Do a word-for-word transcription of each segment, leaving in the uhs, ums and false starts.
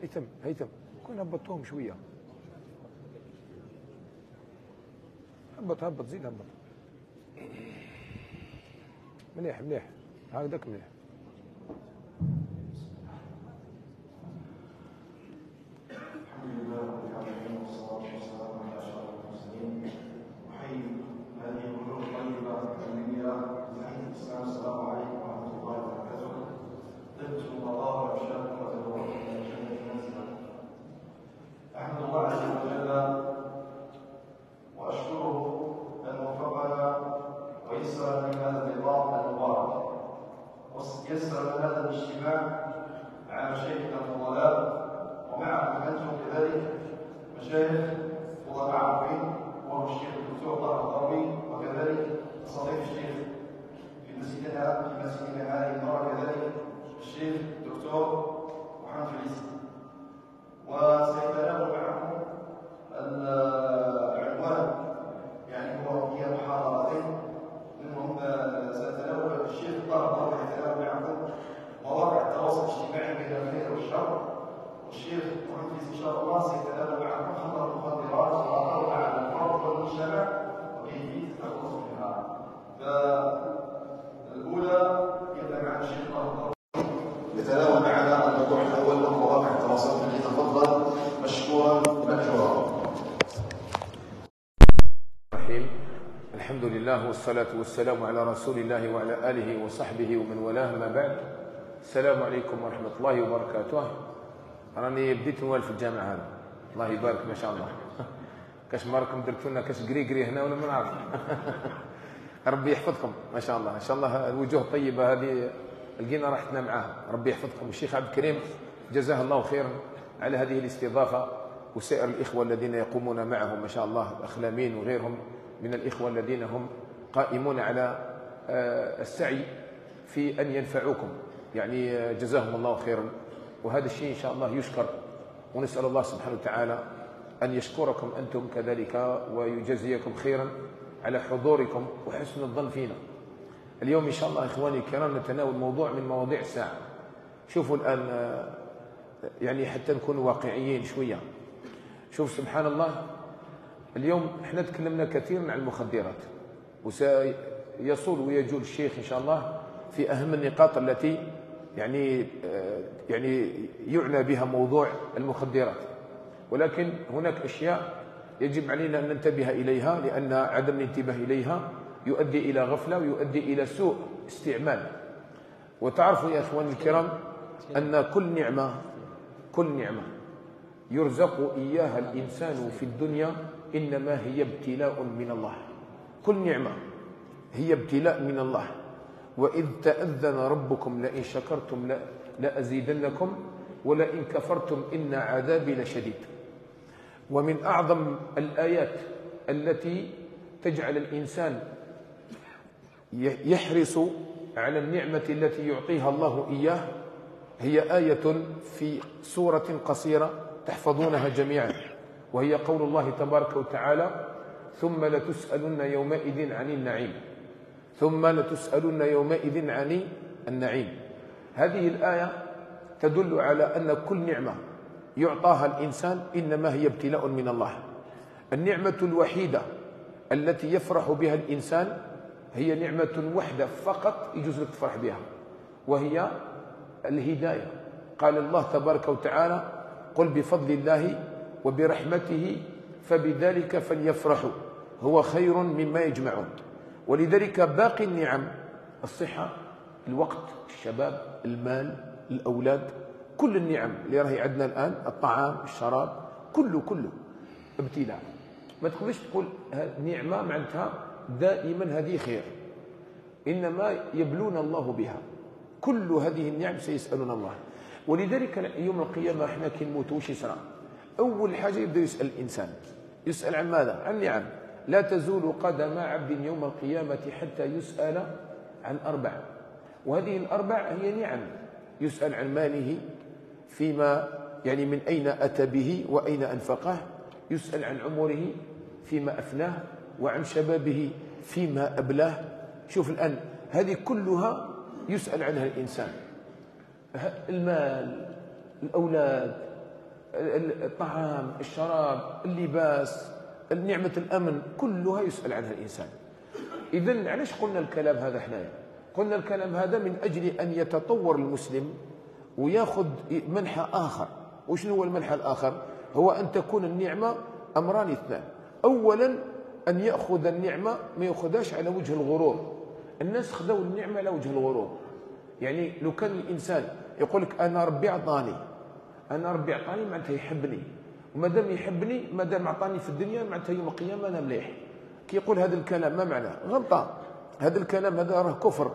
هيثم هيثم كون هبطتهم شويه. هبط هبط زيد هبط. مليح مليح هكذاك مليح. الحمد لله رب العالمين والصلاة والسلام على أشرف المرسلين. أحيي هذه الروح الطيبة العلمية بتحية الإسلام. السلام عليكم ورحمة الله وبركاته. طبتم الله وأبشركم وتبوأتم من الجنة منزلا. أحمد الله عز وجل وأشكره أن وفقنا ويسر لنا هذا النظام المبارك، ويسر لنا هذا الاجتماع مع مشايخنا الفضلاء ومعكم أنتم كذلك مشايخ فضلاء معروفين، وهو الشيخ الدكتور طارق الضربي، وكذلك صديق الشيخ في مسجدنا في مسجدنا هذه المرة كذلك الشيخ الدكتور محمد فليس. وسيتناول معكم العنوان، يعني هو هي محاضرتين منهم سيتناول الشيخ طارق الضربي يتناول معكم مواقع التواصل الاجتماعي بين الخير والشر، والشيخ محمد فليس ان شاء الله سيتناول معكم خطر المخدرات واثرها على الفرد والمجتمع وكيفيه التخلص منها. فالاولى يبدا مع الشيخ طارق الضربي يتناول معنا الموضوع الاول وهو مواقع التواصل. فليتفضل مشكورا ماجورا. الحمد لله والصلاة والسلام على رسول الله وعلى آله وصحبه ومن والاه، ما بعد. السلام عليكم ورحمة الله وبركاته. راني بديت نوال في الجامعة هذا، الله يبارك ما شاء الله. كاش ماركم درتوا لنا كاش قري قري هنا ولا ما نعرف. ربي يحفظكم ما شاء الله، ان شاء الله الوجوه الطيبة هذه لقينا راحتنا معاها. ربي يحفظكم. الشيخ عبد الكريم جزاه الله خيرا على هذه الاستضافة، وسائر الإخوة الذين يقومون معهم ما شاء الله، الأخلامين وغيرهم من الإخوة الذين هم قائمون على السعي في أن ينفعوكم، يعني جزاهم الله خيرا. وهذا الشيء إن شاء الله يشكر، ونسأل الله سبحانه وتعالى أن يشكركم أنتم كذلك ويجزيكم خيرا على حضوركم وحسن الظن فينا. اليوم إن شاء الله إخواني الكرام نتناول موضوع من مواضيع الساعة. شوفوا الآن يعني حتى نكون واقعيين شوية. شوف سبحان الله، اليوم احنا تكلمنا كثيرا عن المخدرات، وسيصول ويجول الشيخ ان شاء الله في اهم النقاط التي يعني يعني يعنى بها موضوع المخدرات. ولكن هناك اشياء يجب علينا ان ننتبه اليها، لان عدم الانتباه اليها يؤدي الى غفله ويؤدي الى سوء استعمال. وتعرفوا يا اخواني الكرام ان كل نعمه كل نعمه يرزق اياها الانسان في الدنيا إنما هي ابتلاء من الله. كل نعمة هي ابتلاء من الله. وإذ تأذن ربكم لئن شكرتم لأزيدنكم ولئن كفرتم إن عذابي لشديد. ومن أعظم الآيات التي تجعل الإنسان يحرص على النعمة التي يعطيها الله إياه هي آية في سورة قصيرة تحفظونها جميعا، وهي قول الله تبارك وتعالى: ثم لتسألن يومئذ عن النعيم. ثم لتسألن يومئذ عن النعيم. هذه الآية تدل على أن كل نعمة يعطاها الإنسان إنما هي ابتلاء من الله. النعمة الوحيدة التي يفرح بها الإنسان هي نعمة واحدة فقط يجوز لك تفرح بها، وهي الهداية. قال الله تبارك وتعالى: قل بفضل الله وبرحمته فبذلك فليفرحوا هو خير مما يجمعون. ولذلك باقي النعم، الصحة، الوقت، الشباب، المال، الأولاد، كل النعم اللي راهي عندنا الآن، الطعام، الشراب، كله كله ابتلاء. ما تقدرش تقول نعمة معناتها دائما هذه خير، إنما يبلون الله بها. كل هذه النعم سيسألون الله. ولذلك يوم القيامة احنا كي نموت وش يصرى؟ أول حاجة يبدأ يسأل الإنسان، يسأل عن ماذا؟ عن نعم. لا تزول قدم عبد يوم القيامة حتى يسأل عن أربع، وهذه الأربع هي نعم. يسأل عن ماله فيما يعني من أين أتى به وأين أنفقه، يسأل عن عمره فيما أفناه، وعن شبابه فيما أبلاه. شوف الآن هذه كلها يسأل عنها الإنسان. المال، الأولاد، الطعام، الشراب، اللباس، نعمة الأمن، كلها يسأل عنها الإنسان. إذن علاش قلنا الكلام هذا حنايا؟ قلنا الكلام هذا من أجل أن يتطور المسلم ويأخذ منحى آخر. وشنو هو المنحى الآخر؟ هو أن تكون النعمة أمران اثنان. أولا أن يأخذ النعمة ما يأخذهاش على وجه الغرور. الناس خذوا النعمة على وجه الغرور. يعني لو كان الإنسان يقول لك أنا ربي أعطاني، أنا ربي أعطاني معناتها يحبني، وما دام يحبني، ما دام أعطاني في الدنيا معناتها يوم القيامة أنا مليح. كي يقول هذا الكلام ما معناه؟ غلطان. هذا الكلام هذا راه كفر.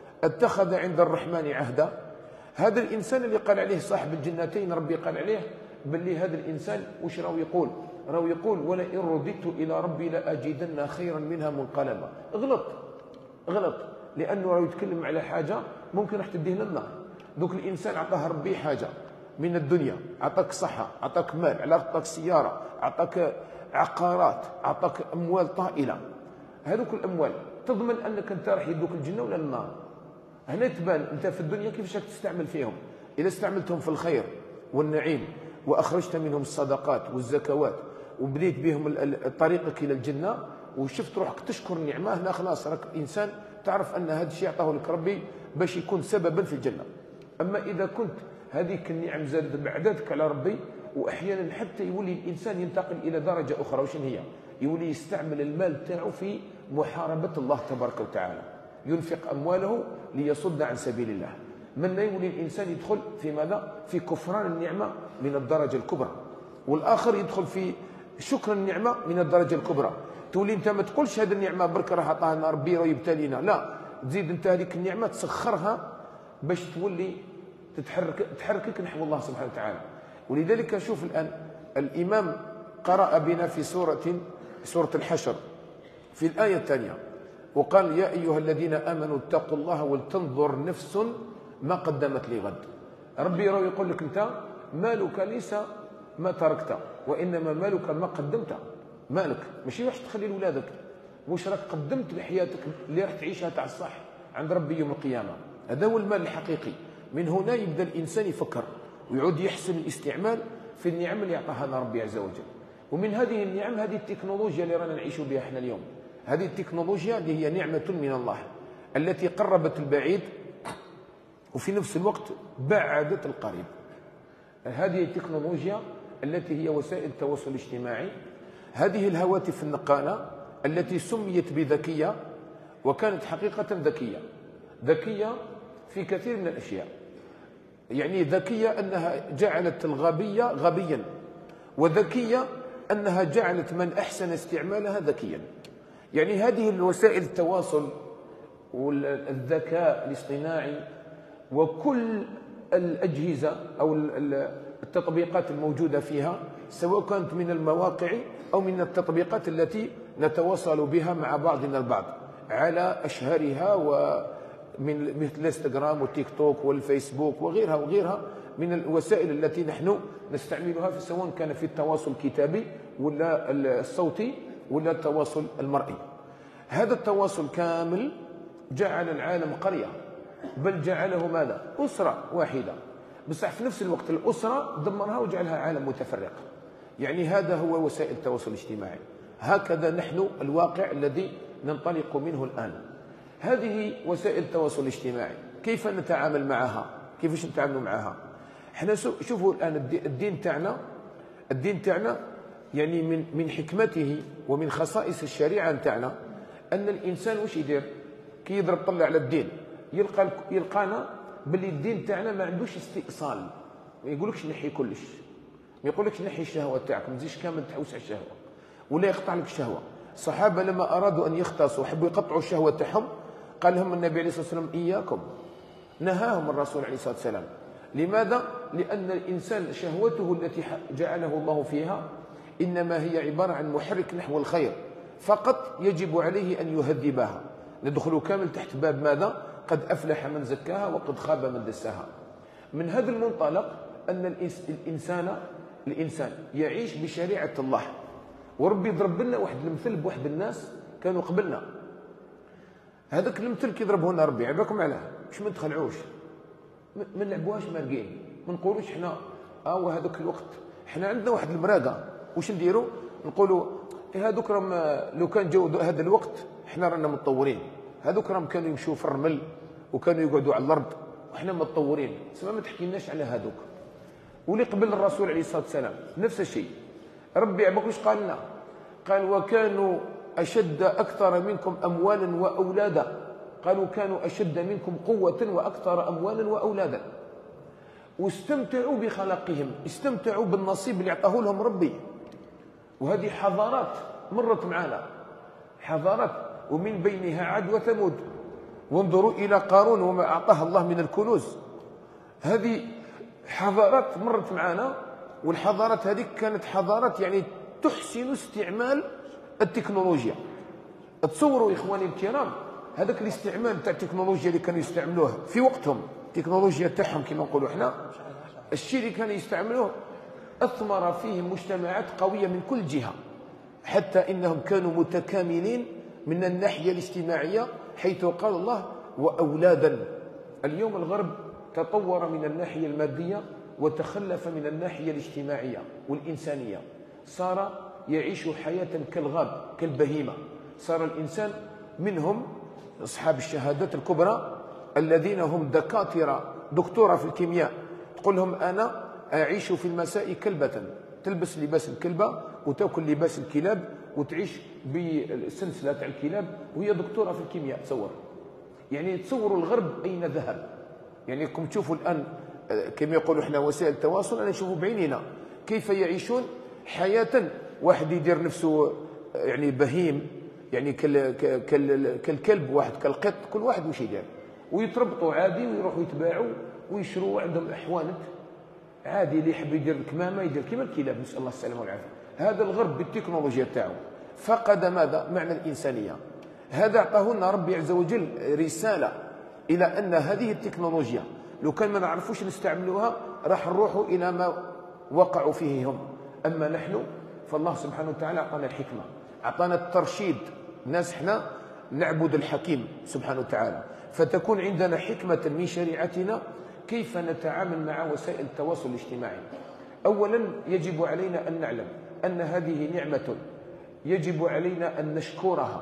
اتخذ عند الرحمن عهدا. هذا الإنسان اللي قال عليه صاحب الجنتين، ربي قال عليه باللي هذا الإنسان وش راهو يقول؟ راهو يقول ولئن رددت إلى ربي لأجدن خيرا منها منقلبا. غلط غلط، لأنه راهو يتكلم على حاجة ممكن راح تديه للنار. دوك الإنسان أعطاه ربي حاجة من الدنيا، أعطاك صحة، أعطاك مال، أعطاك سيارة، أعطاك عقارات، أعطاك أموال طائلة. هذوك الأموال تضمن أنك أنت راح يدوك الجنة ولا النار؟ هنا تبان أنت في الدنيا كيفاش راك تستعمل فيهم. إذا استعملتهم في الخير والنعيم وأخرجت منهم الصدقات والزكوات وبديت بهم طريقك إلى الجنة وشفت روحك تشكر النعمة، هنا خلاص راك إنسان تعرف أن هذا الشيء أعطاه لك ربي باش يكون سببا في الجنة. أما إذا كنت هذيك النعم زادت بعدتك على ربي، وأحيانا حتى يولي الإنسان ينتقل إلى درجة أخرى، وشن هي؟ يولي يستعمل المال تاعو في محاربة الله تبارك وتعالى، ينفق أمواله ليصد عن سبيل الله. من يولي الإنسان يدخل في ماذا؟ في كفران النعمة من الدرجة الكبرى، والآخر يدخل في شكر النعمة من الدرجة الكبرى. تولي أنت ما تقولش هذه النعمة برك راه عطانا ربي راه يبتلينا، لا، تزيد أنت هذيك النعمة تسخرها باش تولي تتحرك تحركك نحو الله سبحانه وتعالى. ولذلك شوف الآن الإمام قرأ بنا في سورة سورة الحشر في الآية الثانية وقال يا أيها الذين آمنوا اتقوا الله ولتنظر نفس ما قدمت لغد. ربي راه يقول لك أنت مالك ليس ما تركت، وإنما مالك ما قدمت. مالك ماشي واش تخلي لولادك، واش راك قدمت لحياتك اللي راح تعيشها تاع الصح عند ربي يوم القيامة. هذا هو المال الحقيقي. من هنا يبدأ الإنسان يفكر ويعود يحسن الاستعمال في النعم اللي أعطاها لنا ربي عز وجل. ومن هذه النعم هذه التكنولوجيا اللي رانا نعيش بها احنا اليوم. هذه التكنولوجيا اللي هي نعمة من الله التي قربت البعيد وفي نفس الوقت بعدت القريب. هذه التكنولوجيا التي هي وسائل التواصل الاجتماعي، هذه الهواتف النقالة التي سميت بذكية وكانت حقيقة ذكية. ذكية في كثير من الأشياء. يعني ذكية أنها جعلت الغبية غبيا، وذكية أنها جعلت من أحسن استعمالها ذكيا. يعني هذه الوسائل التواصل والذكاء الاصطناعي وكل الأجهزة أو التطبيقات الموجودة فيها، سواء كانت من المواقع أو من التطبيقات التي نتواصل بها مع بعضنا البعض على أشهرها ومن مثل الانستغرام والتيك توك والفيسبوك وغيرها وغيرها من الوسائل التي نحن نستعملها في سواء كان في التواصل الكتابي ولا الصوتي ولا التواصل المرئي. هذا التواصل كامل جعل العالم قرية، بل جعله ماذا؟ أسرة واحدة. بصح في نفس الوقت الأسرة دمرها وجعلها عالم متفرق. يعني هذا هو وسائل التواصل الاجتماعي. هكذا نحن الواقع الذي ننطلق منه الآن. هذه وسائل التواصل الاجتماعي كيف نتعامل معها؟ كيفاش نتعامل معها؟ احنا شوفوا الآن الدين تاعنا، الدين تاعنا يعني من من حكمته ومن خصائص الشريعة تاعنا أن الإنسان واش يدير؟ كي يضرب طلع على الدين يلقى يلقانا باللي الدين تاعنا ما عندوش استئصال. ما يقولكش نحي كلش، ما يقولكش نحي الشهوة تاعك، ما تزيدش كامل تحوس على الشهوة ولا يقطع لك الشهوة. الصحابة لما أرادوا أن يختصوا وحبوا يقطعوا الشهوة تاعهم قال لهم النبي عليه الصلاة والسلام إياكم، نهاهم الرسول عليه الصلاة والسلام. لماذا؟ لأن الإنسان شهوته التي جعله الله فيها إنما هي عبارة عن محرك نحو الخير فقط، يجب عليه أن يهذبها. ندخل كامل تحت باب ماذا؟ قد أفلح من زكاها وقد خاب من دساها. من هذا المنطلق أن الإنسان الإنسان يعيش بشريعة الله. وربي ضرب لنا واحد المثل بواحد الناس كانوا قبلنا. هذاك المثل كي ضربه لنا ربي عباكم علاه باش ما نتخلعوش، ما نلعبوهاش مارقين، ما نقولوش حنا اه هذاك الوقت حنا عندنا واحد المراقه، واش نديروا؟ نقولوا هذوك راهم لو كان جاو هذا الوقت حنا رانا متطورين، هذوك راهم كانوا يمشوا في الرمل وكانوا يقعدوا على الارض وحنا متطورين، سما ما تحكيناش على هذوك. واللي قبل الرسول عليه الصلاه والسلام نفس الشيء. ربي عباك واش قال لنا؟ قال وكانوا اشد اكثر منكم اموالا واولادا، قالوا كانوا اشد منكم قوه واكثر اموالا واولادا، واستمتعوا بخلقهم، استمتعوا بالنصيب اللي اعطاه لهم ربي. وهذه حضارات مرت معنا، حضارات، ومن بينها عاد وثمود. وانظروا الى قارون وما اعطاه الله من الكنوز. هذه حضارات مرت معنا، والحضارات هذه كانت حضارات يعني تحسن استعمال التكنولوجيا. تصوروا اخواني الكرام هذاك الاستعمال تاع التكنولوجيا اللي كانوا يستعملوه في وقتهم، التكنولوجيا تاعهم كما نقولوا احنا، الشيء اللي كانوا يستعملوه اثمر فيهم مجتمعات قويه من كل جهه، حتى انهم كانوا متكاملين من الناحيه الاجتماعيه، حيث قال الله واولادا. اليوم الغرب تطور من الناحيه الماديه وتخلف من الناحيه الاجتماعيه والانسانيه، صار يعيش حياه كالغاب كالبهيمه. صار الانسان منهم اصحاب الشهادات الكبرى الذين هم دكاتره دكتوره في الكيمياء، تقول لهم انا اعيش في المساء كلبه، تلبس لباس الكلبه وتاكل لباس الكلاب وتعيش بالسلسله تاع الكلاب وهي دكتوره في الكيمياء. تصور يعني، تصوروا الغرب اين ذهب. يعني كم تشوفوا الان كما يقولوا احنا وسائل التواصل، انا نشوفوا بعينينا كيف يعيشون حياه. واحد يدير نفسه يعني بهيم، يعني كالكلب، واحد كالقط، كل واحد وش يدير، ويتربطوا عادي ويروحوا يتباعوا ويشروا، عندهم احوانت عادي. اللي يحب يدير الكمامه يدير كما الكلاب، نسال الله السلامه والعافيه. هذا الغرب بالتكنولوجيا تاعو فقد ماذا؟ معنى الانسانيه. هذا اعطاه لنا ربي عز وجل رساله الى ان هذه التكنولوجيا لو كان ما نعرفوش نستعملوها راح نروحوا الى ما وقعوا فيه هم. اما نحن فالله سبحانه وتعالى اعطانا الحكمه، اعطانا الترشيد. الناس احنا نعبد الحكيم سبحانه وتعالى، فتكون عندنا حكمه من شريعتنا كيف نتعامل مع وسائل التواصل الاجتماعي. اولا يجب علينا ان نعلم ان هذه نعمه يجب علينا ان نشكرها.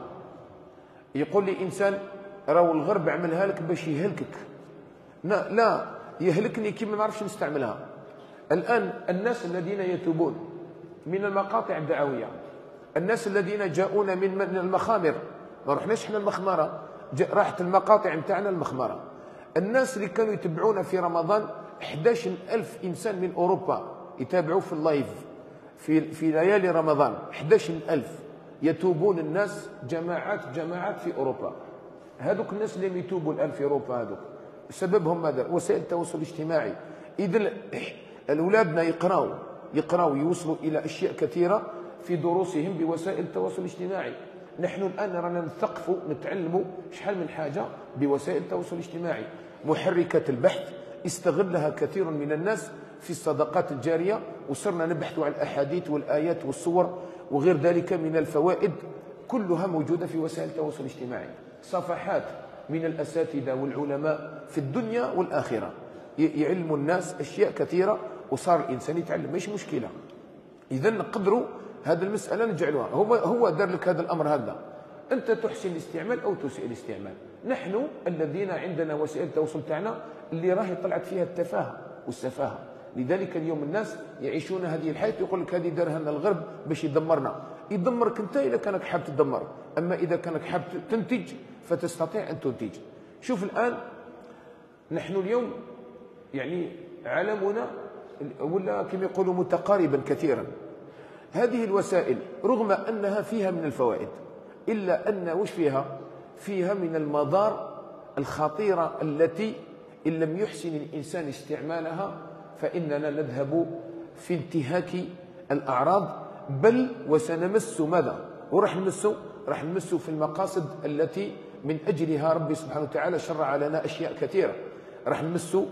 يقول لي انسان راهو الغرب عملها لك باش يهلكك. لا لا، يهلكني كي ما نعرفش نستعملها. الان الناس الذين يتوبون من المقاطع الدعويه، الناس الذين جاءونا من المخامر، ما رحناش احنا المخمره، راحت المقاطع نتاعنا المخمره. الناس اللي كانوا يتبعونا في رمضان أحد عشر ألف انسان من اوروبا يتابعوا في اللايف في في ليالي رمضان، أحد عشر ألف يتوبون الناس جماعات جماعات في اوروبا. هذوك الناس اللي يتوبوا الان في اوروبا هذوك سببهم ماذا؟ وسائل التواصل الاجتماعي. اذا اولادنا يقراوا يقراوا يوصلوا الى اشياء كثيره في دروسهم بوسائل التواصل الاجتماعي. نحن الان رانا نثقفوا نتعلموا شحال من حاجه بوسائل التواصل الاجتماعي. محركات البحث استغلها كثير من الناس في الصدقات الجاريه، وصرنا نبحث عن الاحاديث والايات والصور وغير ذلك من الفوائد، كلها موجوده في وسائل التواصل الاجتماعي. صفحات من الاساتذه والعلماء في الدنيا والاخره يعلموا الناس اشياء كثيره، وصار الانسان يتعلم، مش مشكله. اذا نقدروا هذه المساله نجعلوها، هو هو دار لك هذا الامر هذا، انت تحسن الاستعمال او تسيء الاستعمال. نحن الذين عندنا وسائل التواصل تاعنا اللي راهي طلعت فيها التفاهه والسفاهه، لذلك اليوم الناس يعيشون هذه الحياه. يقول لك هذه دارها لنا الغرب باش يدمرنا. يدمرك انت اذا كانك حاب تدمر، اما اذا كانك حاب تنتج فتستطيع ان تنتج. شوف الان نحن اليوم يعني عالمنا ولا كما يقولوا متقاربا كثيرا. هذه الوسائل رغم انها فيها من الفوائد الا ان وش فيها؟ فيها من المضار الخطيره التي ان لم يحسن الانسان استعمالها فاننا نذهب في انتهاك الاعراض، بل وسنمس ماذا؟ وراح نمسه راح نمسه في المقاصد التي من اجلها ربي سبحانه وتعالى شرع لنا اشياء كثيره. راح نمسه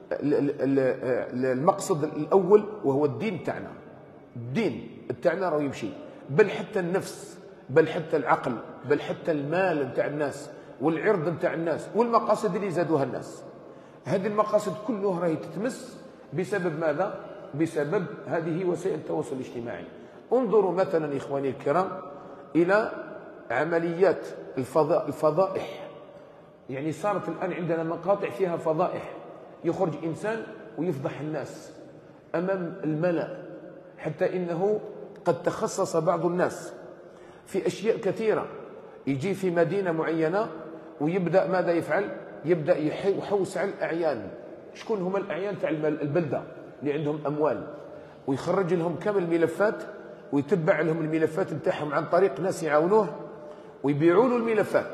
المقصد الاول وهو الدين تاعنا. الدين تاعنا راه يمشي، بل حتى النفس، بل حتى العقل، بل حتى المال نتاع الناس والعرض نتاع الناس والمقاصد اللي زادوها الناس. هذه المقاصد كلها راهي تتمس بسبب ماذا؟ بسبب هذه وسائل التواصل الاجتماعي. انظروا مثلا إخواني الكرام إلى عمليات الفضاء الفضائح. يعني صارت الآن عندنا مقاطع فيها فضائح، يخرج إنسان ويفضح الناس أمام الملأ، حتى إنه قد تخصص بعض الناس في أشياء كثيرة. يجي في مدينة معينة ويبدأ ماذا يفعل؟ يبدأ يحوس على الأعيان. شكون هما الأعيان تاع البلدة اللي عندهم أموال، ويخرج لهم كامل الملفات ويتبع لهم الملفات نتاعهم عن طريق ناس يعاونوه ويبيعوا له الملفات.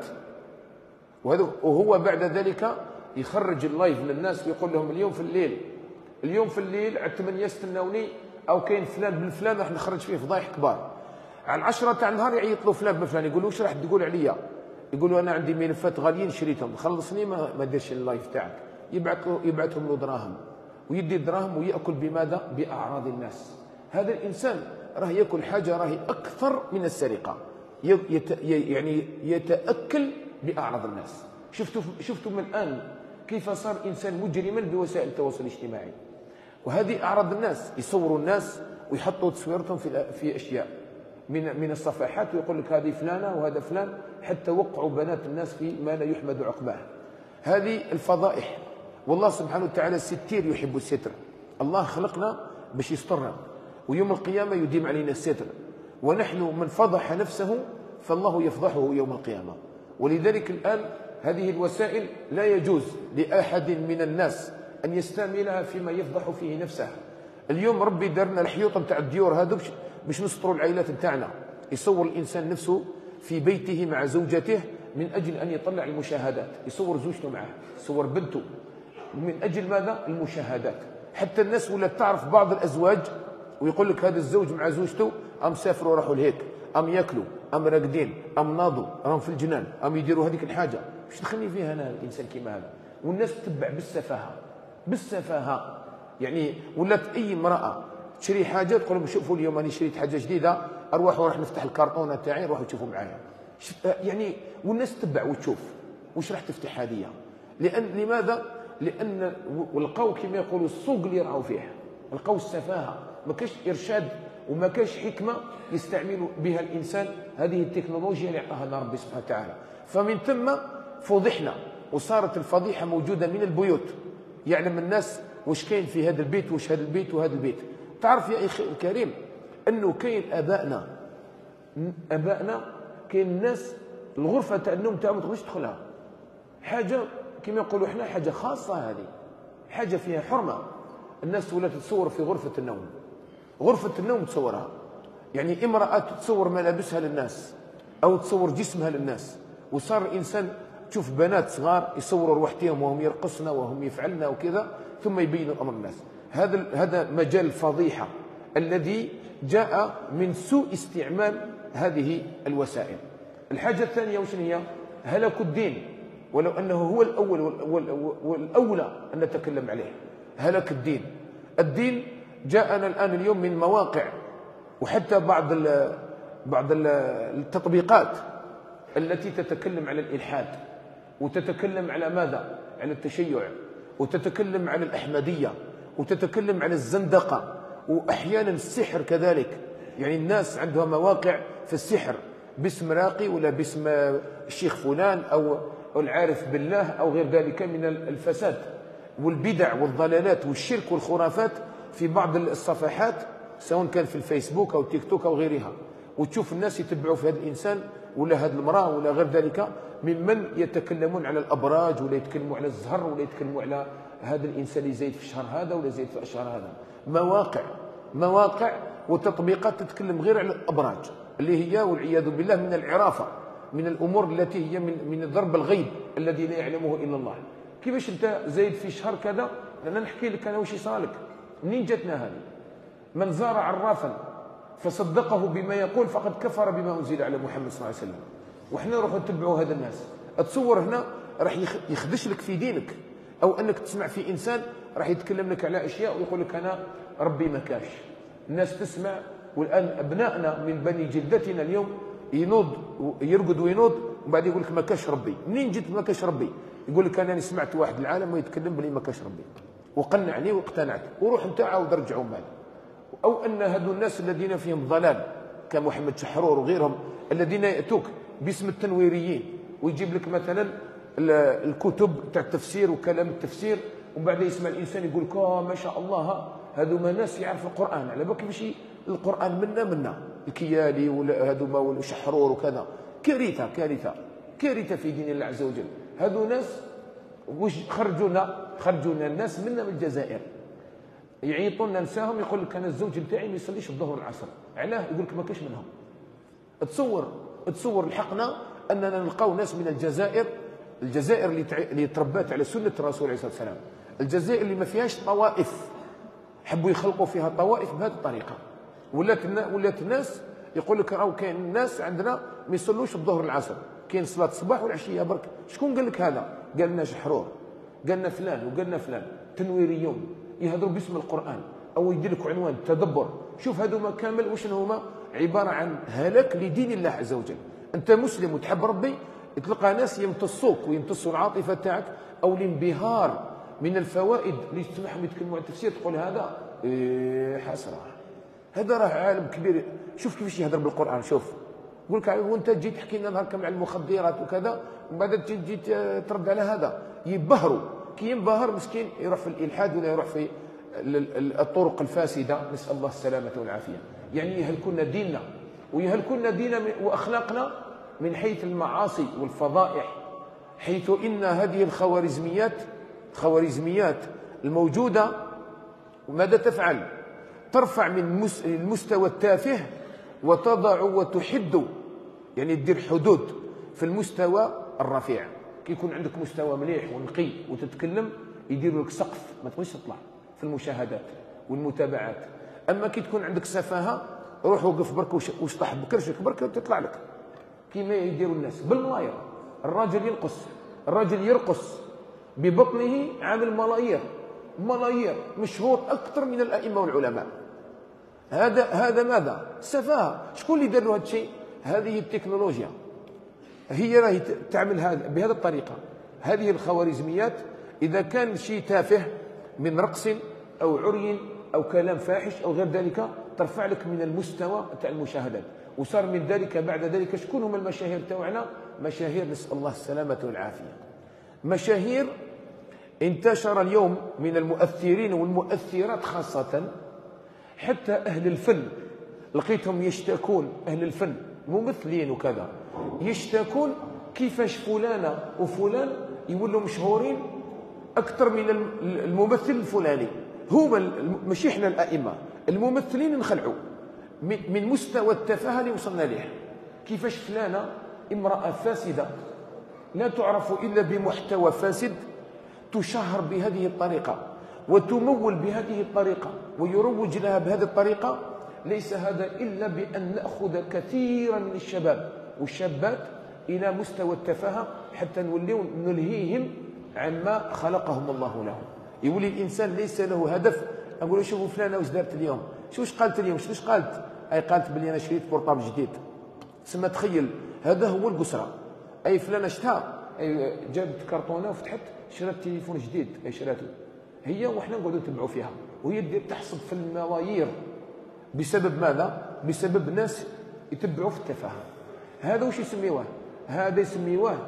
وهو بعد ذلك يخرج اللايف للناس ويقول لهم اليوم في الليل اليوم في الليل على ثمانية استناوني، او كاين فلان بن فلان راح نخرج فيه فضايح كبار. على العشرة تاع النهار يعيط له فلان بن فلان، يقول له واش راح تقول عليا؟ يقول له انا عندي ملفات غاليين شريتهم، خلصني ما, ما ديرش اللايف تاعك. يبعث له يبعثهم له دراهم ويدي الدراهم ويأكل بماذا؟ بأعراض الناس. هذا الإنسان راه يأكل حاجة راهي أكثر من السرقة، يت يعني يتأكل بأعراض الناس. شفتوا شفتوا الآن كيف صار إنسان مجرما بوسائل التواصل الاجتماعي. وهذه أعراض الناس، يصوروا الناس ويحطوا تصويرتهم في في أشياء من من الصفحات، ويقول لك هذه فلانة وهذا فلان، حتى وقعوا بنات الناس في ما لا يحمد عقباه. هذه الفضائح. والله سبحانه وتعالى ستير يحب الستر. الله خلقنا باش يسترنا، ويوم القيامة يديم علينا الستر. ونحن من فضح نفسه فالله يفضحه يوم القيامة. ولذلك الآن هذه الوسائل لا يجوز لأحد من الناس أن يستعملها فيما يفضح فيه نفسه. اليوم ربي دارنا الحيوط نتاع الديور هذو باش نستروا العائلات نتاعنا. يصور الإنسان نفسه في بيته مع زوجته من أجل أن يطلع المشاهدات، يصور زوجته معه، يصور بنته، من أجل ماذا؟ المشاهدات. حتى الناس ولا تعرف بعض الأزواج ويقول لك هذا الزوج مع زوجته أم سافروا راحوا لهيك، أم ياكلوا، أم راقدين، أم ناضوا، راهم في الجنان، أم يديروا هذيك الحاجة. باش دخلني فيها أنا الإنسان كيما هذا؟ والناس تتبع بالسفاهة بالسفاهة. يعني ولات أي امرأة تشري حاجة تقول لهم شوفوا اليوم أنا شريت حاجة جديدة، أروحوا راح نفتح الكرتونة تاعي روحوا تشوفوا معايا. يعني والناس تتبع وتشوف واش راح تفتح هذه. لأن لماذا؟ لأن ولقاو كما يقولوا السوق اللي راهو فيه، لقاو السفاهة، ما كاش إرشاد وما كاش حكمة يستعمل بها الإنسان هذه التكنولوجيا اللي عطاها لنا ربي سبحانه وتعالى. فمن ثم فضحنا، وصارت الفضيحة موجودة من البيوت. يعلم الناس واش كاين في هذا البيت واش هذا البيت وهذا البيت. تعرف يا أخي الكريم أنه كاين آبائنا آبائنا كاين الناس الغرفة تاع النوم تاعهم ما تقدرش تدخلها، حاجة كما يقولوا احنا حاجة خاصة، هذه حاجة فيها حرمة. الناس ولات تصور في غرفة النوم، غرفة النوم تصورها. يعني امرأة تصور ملابسها للناس أو تصور جسمها للناس. وصار الإنسان تشوف بنات صغار يصوروا روحتهم وهم يرقصن وهم يفعلن وكذا، ثم يبينوا أمر الناس. هذا هذا مجال الفضيحة الذي جاء من سوء استعمال هذه الوسائل. الحاجة الثانية وش هي؟ هلك الدين، ولو أنه هو الأول والأولى أن نتكلم عليه. هلك الدين. الدين جاءنا الآن اليوم من مواقع وحتى بعض بعض التطبيقات التي تتكلم على الإلحاد، وتتكلم على ماذا؟ على التشيع، وتتكلم على الأحمدية، وتتكلم على الزندقة، وأحيانا السحر كذلك. يعني الناس عندها مواقع في السحر باسم راقي ولا باسم الشيخ فلان أو العارف بالله أو غير ذلك من الفساد والبدع والضلالات والشرك والخرافات في بعض الصفحات، سواء كان في الفيسبوك أو تيك توك أو غيرها. وتشوف الناس يتبعوا في هذا الإنسان ولا هذه المرأة ولا غير ذلك، ممن يتكلمون على الأبراج ولا يتكلموا على الزهر ولا يتكلموا على هذا الإنسان اللي زايد في الشهر هذا ولا زايد في الشهر هذا. مواقع مواقع وتطبيقات تتكلم غير على الأبراج اللي هي والعياذ بالله من العرافة، من الأمور التي هي من من ضرب الغيب الذي لا يعلمه إلا الله. كيفاش أنت زايد في شهر كذا؟ لأن نحكي لك أنا وش صار لك. منين جاتنا هذه؟ من زار عرافا فصدقه بما يقول فقد كفر بما أنزل على محمد صلى الله عليه وسلم. وإحنا نروح نتبعوا هذا الناس. أتصور هنا راح يخدش لك في دينك، أو أنك تسمع في إنسان راح يتكلم لك على أشياء ويقول لك أنا ربي ما كاش. الناس تسمع، والآن أبنائنا من بني جلدتنا اليوم ينوض يرقد وينوض وبعد يقول لك ما كاش ربي. منين جيت ما كاش ربي؟ يقول لك أنا سمعت واحد العالم ويتكلم بلي ما كاش ربي. وقنعني واقتنعت، وروح انت عاود رجعوا مال. او ان هذو الناس الذين فيهم ضلال كمحمد شحرور وغيرهم الذين ياتوك باسم التنويريين، ويجيب لك مثلا الكتب تاع التفسير وكلام التفسير، ومن بعد يسمع الانسان يقول لك اه ما شاء الله هذوما ناس يعرفوا القران، على بالك ماشي القران منا منا الكيالي ولا هذوما وشحرور وكذا. كارثه كارثه كارثه في دين الله عز وجل. هذو ناس واش خرجونا خرجونا الناس منا من الجزائر، يعيطونا نساهم يقول لك انا الزوج نتاعي ما يصليش الظهر والعصر، علاه؟ يقول لك ما كاش منهم. تصور تصور لحقنا اننا نلقاو ناس من الجزائر، الجزائر اللي تع... اللي تربات على سنه الرسول عليه الصلاه والسلام، الجزائر اللي ما فيهاش طوائف، حبوا يخلقوا فيها طوائف بهذه الطريقه. ولات ولات الناس يقول لك راهو كاين الناس عندنا ما يصلوش الظهر والعصر، كاين صلاه الصباح والعشيه برك. شكون قال لك هذا؟ قال لنا شحرور، قال لنا فلان وقال لنا فلان، تنويريون يهضروا باسم القران او يدير لك عنوان التدبر. شوف هذوما كامل واش هما؟ عباره عن هلاك لدين الله عز وجل. انت مسلم وتحب ربي، تلقى ناس يمتصوك ويمتصوا العاطفه تاعك او الانبهار من الفوائد اللي تسمعهم يتكلموا عن التفسير، تقول هذا إيه حسره، هذا راه عالم كبير. شوف كيفاش يهضر بالقران. شوف يقول لك وانت جيت تحكي لنا نهار كامل عن المخدرات وكذا، ومن بعد تجي ترد على هذا. ينبهروا، كي ينبهر مسكين يروح في الالحاد ولا يروح في الطرق الفاسده، نسال الله السلامه والعافيه. يعني يهلكون ديننا ويهلكون ديننا واخلاقنا من حيث المعاصي والفضائح، حيث ان هذه الخوارزميات الخوارزميات الموجوده ماذا تفعل؟ ترفع من المستوى التافه وتضع وتحد، يعني تدير حدود في المستوى الرفيع. كي يكون عندك مستوى مليح ونقي وتتكلم، يديروا لك سقف ما تبغيش تطلع في المشاهدات والمتابعات. اما كي تكون عندك سفاهه، روح وقف برك وشطح بكرشك برك تطلع لك كيما يديروا الناس بالملاير. الراجل ينقص، الراجل يرقص ببطنه عامل ملايير ملايير، مشهور اكثر من الائمه والعلماء. هذا هذا ماذا؟ سفاهه. شكون اللي دار له هذا الشيء؟ هذه التكنولوجيا هي راهي تعمل هذا بهذه الطريقه. هذه الخوارزميات اذا كان شيء تافه من رقص او عري او كلام فاحش او غير ذلك، ترفع لك من المستوى تاع المشاهدات. وصار من ذلك بعد ذلك شكون هم المشاهير تاعنا؟ مشاهير نسال الله السلامه والعافيه. مشاهير انتشر اليوم من المؤثرين والمؤثرات خاصه، حتى اهل الفن لقيتهم يشتكون، اهل الفن ممثلين وكذا يشتكون كيفاش فلانه وفلان يولوا مشهورين اكثر من الممثل الفلاني. هما ماشي احنا الائمه، الممثلين نخلعوا من مستوى التفاهه اللي وصلنا ليه. كيفاش فلانه امراه فاسده لا تعرف الا بمحتوى فاسد، تشهر بهذه الطريقه وتمول بهذه الطريقه ويروج لها بهذه الطريقه. ليس هذا الا بان ناخذ كثيرا من الشباب والشابات الى مستوى التفاهه حتى نوليو نلهيهم عما خلقهم الله لهم. يولي الانسان ليس له هدف. اقول له شوفوا فلانه واش دارت اليوم، شو واش قالت اليوم، شو واش قالت؟ اي قالت بلي انا شريت بورطابل جديد. تسمى تخيل، هذا هو القسره. اي فلانه شتها، اي جابت كرتونه وفتحت شرات تليفون جديد، اي شراته هي، وحنا نقعدوا نتبعوا فيها وهي دير تحصد في الملايير. بسبب ماذا؟ بسبب ناس يتبعوا في التفاهه. هذا واش يسميوه؟ هذا يسميوه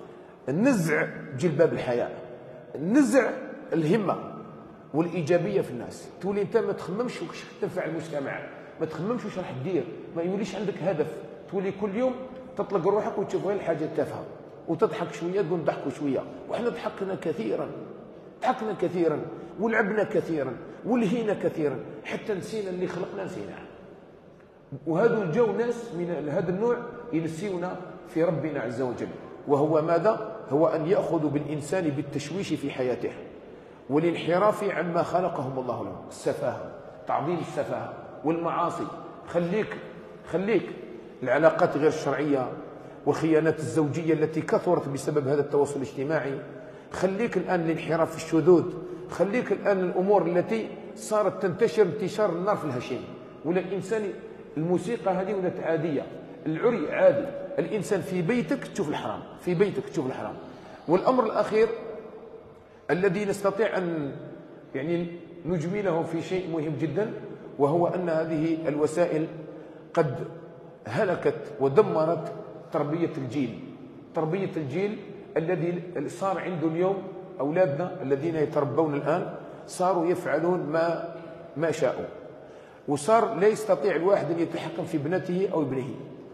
نزع جلباب الحياء، نزع الهمه والايجابيه في الناس. تولي انت ما تخممش واش تنفع المجتمع، ما تخممش واش راح دير، ما يوليش عندك هدف. تولي كل يوم تطلق روحك وتشوف غير الحاجه التافهه وتضحك شويه، تقول نضحكوا شويه. وحنا ضحكنا كثيرا، ضحكنا كثيرا ولعبنا كثيرا ولهينا كثيرا حتى نسينا اللي خلقنا، نسيناه. وهذو الجو ناس من هذا النوع ينسيونا في ربنا عز وجل. وهو ماذا؟ هو أن يأخذوا بالإنسان بالتشويش في حياته والانحراف عما خلقهم الله له. السفاهة، تعظيم السفاهة والمعاصي. خليك خليك العلاقات غير الشرعية والخيانات الزوجية التي كثرت بسبب هذا التواصل الاجتماعي. خليك الآن الانحراف في الشذوذ. خليك الآن الأمور التي صارت تنتشر انتشار النار في الهشيم. ولا الإنسان الموسيقى هذه ولات عادية، العري عادي. الإنسان في بيتك تشوف الحرام، في بيتك تشوف الحرام. والأمر الأخير الذي نستطيع أن يعني نجمله في شيء مهم جدا، وهو أن هذه الوسائل قد هلكت ودمرت تربية الجيل تربية الجيل الذي صار عنده اليوم أولادنا الذين يتربون الآن صاروا يفعلون ما ما شاءوا، وصار لا يستطيع الواحد أن يتحكم في ابنته أو ابنه.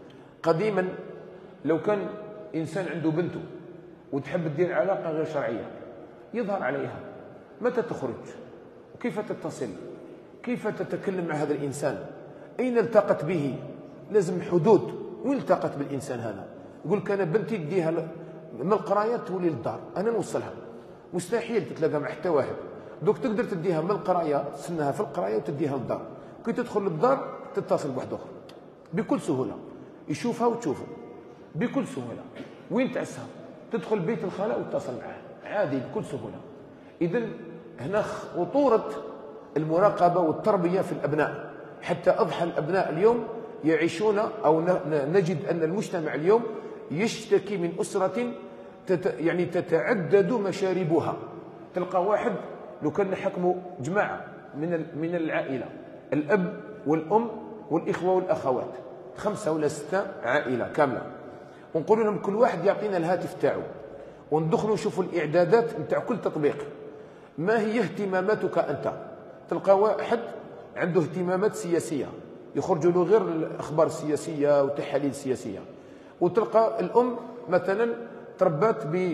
قديما لو كان إنسان عنده بنته وتحب تدير علاقة غير شرعية يظهر عليها متى تخرج وكيف تتصل، كيف تتكلم مع هذا الإنسان، أين التقت به، لازم حدود. وين التقت بالإنسان هذا؟ يقول لك أنا بنتي تديها من القراية تولي للدار، أنا نوصلها، مستحيل تتلاقى مع حتى واحد. دوك تقدر تديها من القراية، تسنها في القراية وتديها للدار، كي تدخل للدار تتصل بواحد آخر بكل سهولة، يشوفها وتشوفه بكل سهولة. وين تعسها؟ تدخل بيت الخلاء وتتصل معاه عادي بكل سهولة. إذن هنا خطورة المراقبة والتربية في الأبناء، حتى أضحى الأبناء اليوم يعيشون أو نجد أن المجتمع اليوم يشتكي من أسرة تت يعني تتعدد مشاربها. تلقى واحد لو كان نحكموا جماعة من من العائلة، الأب والأم والإخوة والأخوات، خمسة ولا ستة عائلة كاملة، ونقول لهم كل واحد يعطينا الهاتف تاعو، وندخلوا نشوفوا الإعدادات نتاع كل تطبيق. ما هي اهتماماتك أنت؟ تلقى واحد عنده اهتمامات سياسية يخرجوا له غير الأخبار السياسية والتحاليل السياسية، وتلقى الأم مثلا تربات ب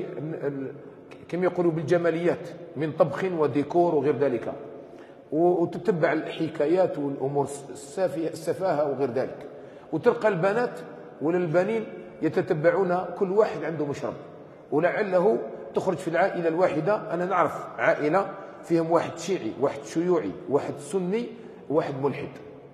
كما يقولوا بالجماليات من طبخ وديكور وغير ذلك، وتتبع الحكايات والأمور السفاهة وغير ذلك. وتلقى البنات ولا البنين يتتبعون كل واحد عنده مشرب، ولعله تخرج في العائلة الواحدة. أنا نعرف عائلة فيهم واحد شيعي، واحد شيوعي، واحد سني، واحد ملحد.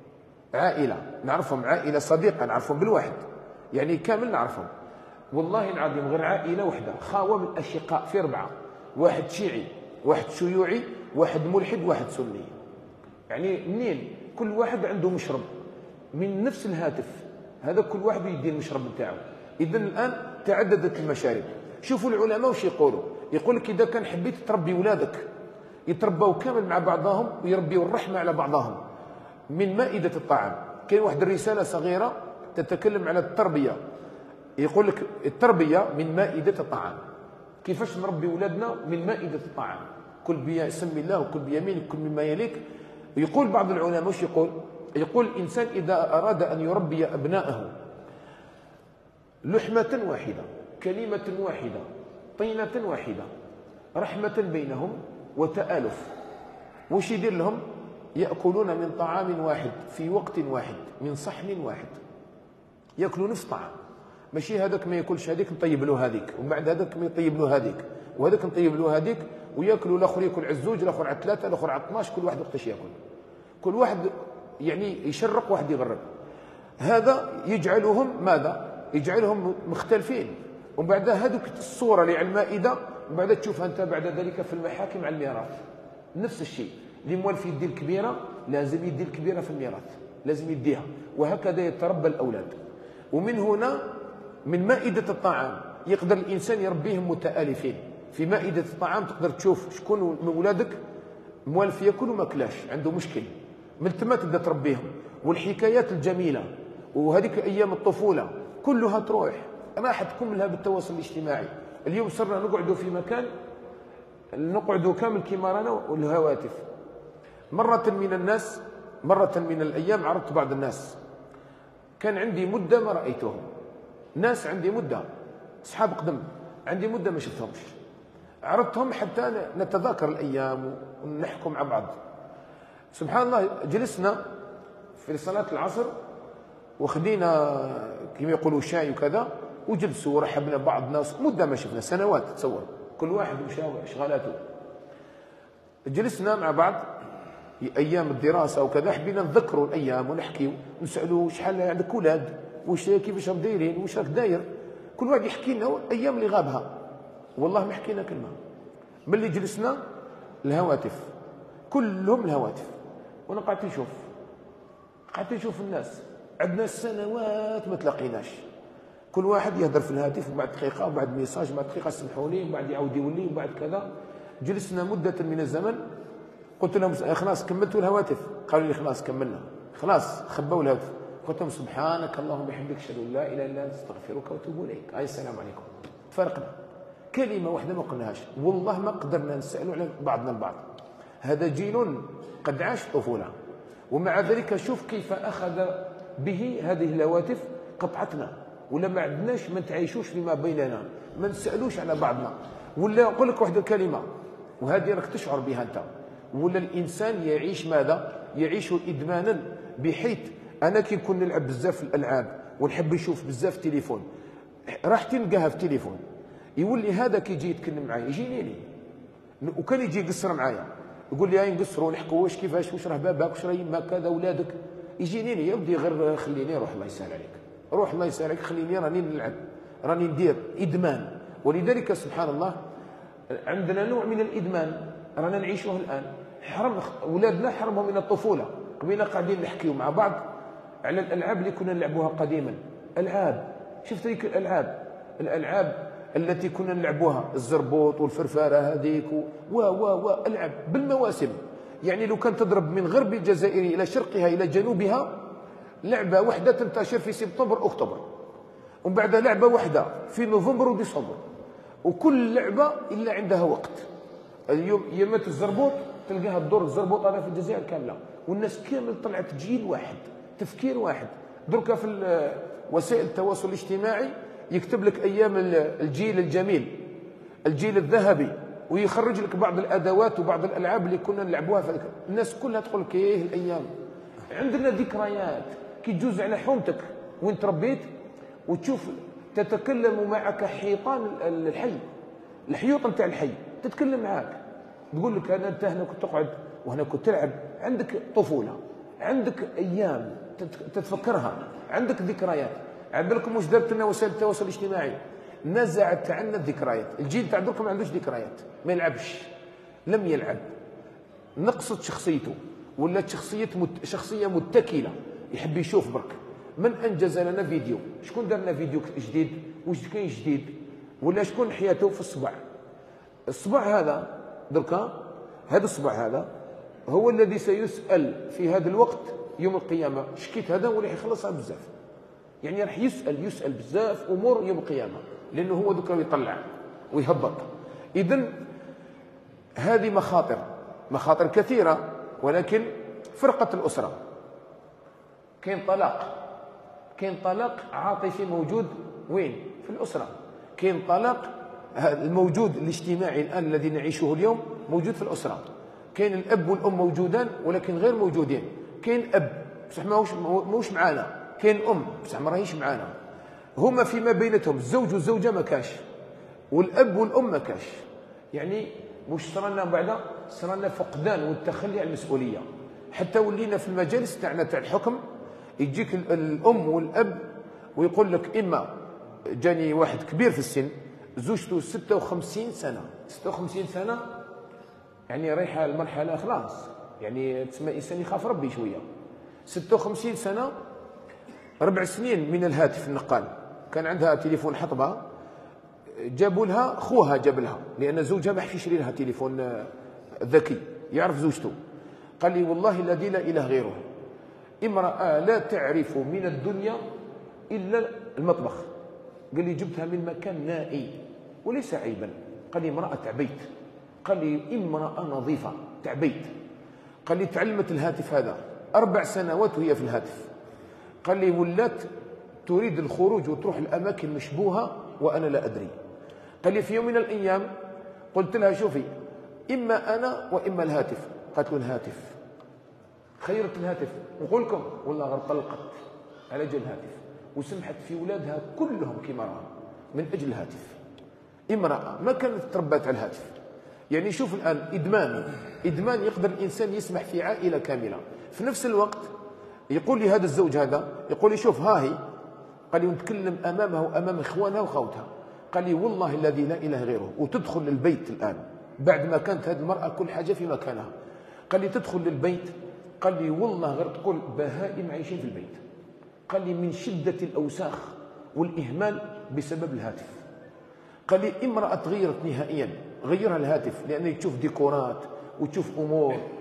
عائلة نعرفهم، عائلة صديقة نعرفهم بالواحد، يعني كامل نعرفهم والله العظيم. غير عائلة واحدة خاوة من الأشقاء في أربعة، واحد شيعي، واحد شيوعي، واحد ملحد، واحد سني. يعني منين؟ كل واحد عنده مشرب من نفس الهاتف هذا، كل واحد يدي المشرب بتاعه. إذن الآن تعددت المشارب. شوفوا العلماء وش يقولوا، يقول لك إذا كان حبيت تربي ولادك يتربوا كامل مع بعضهم ويربيوا الرحمة على بعضهم من مائدة الطعام. كاين واحد الرسالة صغيرة تتكلم على التربية، يقول لك التربية من مائدة الطعام، كيفاش نربي ولادنا من مائدة الطعام، كل بسم الله وكل بيمينك كل مما يليك. ويقول بعض العلماء وش يقول، يقول الإنسان إذا أراد أن يربي أبناءه لحمة واحدة، كلمة واحدة، طينة واحدة، رحمة بينهم وتآلف، وش يدير لهم؟ يأكلون من طعام واحد في وقت واحد من صحن واحد، يأكلوا نفس طعام، ماشي هذاك ما ياكلش هذيك نطيب له هذيك، ومن بعد هذاك ما يطيب له هذيك، وهذاك نطيب له هذيك، وياكلوا الاخر ياكل على الزوج، الاخر على ثلاثه، الاخر على اثناش، كل واحد وقتاش ياكل، كل واحد يعني يشرق واحد يغرب. هذا يجعلهم ماذا؟ يجعلهم مختلفين. ومن بعد هذوك الصوره اللي على المائده، ومن بعد تشوفها انت بعد ذلك في المحاكم على الميراث نفس الشيء. اللي موالف يدي الكبيره لازم يدي الكبيره في الميراث، لازم يديها، وهكذا يتربى الاولاد. ومن هنا من مائدة الطعام يقدر الإنسان يربيهم متآلفين. في مائدة الطعام تقدر تشوف شكون من ولادك موالف ياكل وما كلاش، عنده مشكل، من تما تبدا تربيهم. والحكايات الجميلة وهذيك أيام الطفولة كلها تروح، ما حد تكملها بالتواصل الاجتماعي. اليوم صرنا نقعدوا في مكان نقعدوا كامل كيما رانا والهواتف. مرة من الناس مرة من الأيام عرضت بعض الناس، كان عندي مدة ما رأيتهم، ناس عندي مدة أصحاب قدم عندي مدة ما شفتهمش، عرضتهم حتى نتذاكر الأيام ونحكم مع بعض. سبحان الله جلسنا في صلاة العصر وخدينا كما يقولوا شاي وكذا، وجلسوا ورحبنا بعض ناس مدة ما شفنا، سنوات تصور، كل واحد وشاوي اشغالاته. جلسنا مع بعض ايام الدراسه وكذا، حبينا نذكروا الايام ونحكيوا ونسالوا شحال عندك اولاد، واش كيفاش راهم دايرين، واش راك داير، كل واحد يحكي لنا الايام اللي غابها. والله ما حكينا كلمه. ملي جلسنا الهواتف كلهم الهواتف، وانا قعدت نشوف قعدت نشوف الناس، عندنا سنوات ما تلاقيناش، كل واحد يهدر في الهاتف، وبعد دقيقه وبعد ميساج، بعد دقيقه سمحوا لي، وبعد يعاود يولي، وبعد كذا. جلسنا مده من الزمن قلت لهم خلاص كملتوا الهواتف؟ قالوا لي خلاص كملنا. خلاص خبوا الهاتف. قلت لهم سبحانك اللهم وبحمدك اشهد ان لا اله الا انت استغفرك واتوب اليك. اي السلام عليكم. تفرقنا كلمه واحده ما قلناهاش، والله ما قدرنا نسالوا على بعضنا البعض. هذا جيل قد عاش طفوله، ومع ذلك شوف كيف اخذ به هذه الهواتف قطعتنا، ولا ما عندناش ما نتعايشوش فيما بيننا، ما نسالوش على بعضنا. ولا اقول لك واحد الكلمه وهذه راك تشعر بها انت، ولا الانسان يعيش ماذا؟ يعيش ادمانا، بحيث انا كي نكون نلعب بزاف في الالعاب ونحب نشوف بزاف التليفون، راحتي نلقاها في التليفون، يولي هذا كي يجي يتكلم معايا يجيني لي، وكان يجي يقصر معايا يقول لي هاي نقصروا نحكوا واش كيفاش واش راه باباك واش راه يماك كذا ولادك، يجيني لي يا ودي غير خليني روح الله يسهل عليك، روح الله يسهل عليك خليني راني نلعب راني ندير ادمان. ولذلك سبحان الله عندنا نوع من الادمان رانا نعيشه الان، حرم اولادنا حرمهم من الطفوله. قبيله قاعدين نحكيو مع بعض على الالعاب اللي كنا نلعبوها قديما. العاب، شفت هذيك الالعاب الالعاب التي كنا نلعبوها، الزربوط والفرفاره هذيك و و و العاب بالمواسم. يعني لو كان تضرب من غرب الجزائر الى شرقها الى جنوبها، لعبه واحده تنتشر في سبتمبر اكتوبر، ومن بعد لعبه واحده في نوفمبر وديسمبر، وكل لعبه الا عندها وقت. اليوم يمات الزربوط تلقاها الدور الزربوط انا في الجزائر كامله، والناس كامل طلعت جيل واحد، تفكير واحد. دركا في وسائل التواصل الاجتماعي يكتب لك ايام الجيل الجميل، الجيل الذهبي، ويخرج لك بعض الادوات وبعض الالعاب اللي كنا نلعبوها في الناس كلها تقول لك ايه الايام. عندنا ذكريات كي تجوز على حومتك وين تربيت وتشوف تتكلم معك حيطان الحي، الحيوط نتاع الحي تتكلم معاك، تقول لك انا انت هنا كنت تقعد وهنا كنت تلعب. عندك طفوله، عندك ايام تتفكرها، عندك ذكريات. عاد لكم واش دارت لنا وسائل التواصل الاجتماعي؟ نزعت عنا الذكريات. الجيل تاع دركم ما عندوش ذكريات، ما يلعبش، لم يلعب، نقصت شخصيته، ولات شخصيه مت... شخصيه متكله، يحب يشوف برك. من انجز لنا فيديو؟ شكون دار لنا فيديو جديد؟ واش كاين جديد؟ ولا شكون حياته في الصبع؟ الصبع هذا دركا، هذا الصبع هذا هو الذي سيسأل في هذا الوقت يوم القيامة. شكيت هذا ولا يخلصها بزاف، يعني راح يسأل يسأل بزاف أمور يوم القيامة، لأنه هو ذكر يطلع ويهبط. إذن هذه مخاطر، مخاطر كثيرة، ولكن فرقة الأسرة. كاين طلاق، كاين طلاق عاطفي موجود وين؟ في الأسرة. كاين طلاق الموجود الاجتماعي الآن الذي نعيشه اليوم موجود في الأسرة. كاين الأب والأم موجودان ولكن غير موجودين. كاين أب بصح ماهوش ماهوش معانا، كاين أم بصح ما راهيش معانا. هما فيما بينتهم الزوج والزوجة ما كاش، والأب والأم ما كاش. يعني واش صرالنا بعدا؟ صرالنا فقدان والتخلي عن المسؤولية. حتى ولينا في المجالس تاعنا تاع الحكم يجيك الأم والأب ويقول لك إما جاني واحد كبير في السن زوجته ستة وخمسين سنة، ستة وخمسين سنة يعني رايحة المرحلة خلاص، يعني تسمى إنسان يخاف ربي شوية. ستة وخمسين سنة، ربع سنين من الهاتف النقال، كان عندها تليفون حطبة، جابوا لها خوها، جاب لها لأن زوجها ما حش يشري لها تليفون ذكي يعرف زوجته. قال لي والله الذي لا إله غيره، امرأة لا تعرف من الدنيا إلا المطبخ. قال لي جبتها من مكان نائي وليس عيبا. قال لي امرأة تاع بيت، قال لي امرأة نظيفة تاع بيت. قال لي تعلمت الهاتف هذا أربع سنوات وهي في الهاتف. قال لي ولات تريد الخروج وتروح الأماكن مشبوهة وأنا لا أدري. قال لي في يوم من الأيام قلت لها شوفي إما أنا وإما الهاتف. قالت له الهاتف. خيرت الهاتف. نقول لكم والله غير طلقت على جال الهاتف وسمحت في ولادها كلهم كما راهم من أجل الهاتف. امرأة ما كانت تربت على الهاتف. يعني شوف الآن إدمان، إدمان يقدر الإنسان يسمح في عائلة كاملة. في نفس الوقت يقول لي هذا الزوج هذا، يقول لي شوف ها هي، قال لي ونتكلم أمامها وأمام إخوانها وخوتها، قال لي والله الذي لا إله غيره، وتدخل للبيت الآن بعد ما كانت هذه المرأة كل حاجة في مكانها. قال لي تدخل للبيت، قال لي والله غير تقول بهائم عايشين في البيت. قال لي من شدة الأوساخ والإهمال بسبب الهاتف. قال لي امرأة تغيرت نهائيا، غيرها الهاتف، لأنه تشوف ديكورات وتشوف أمور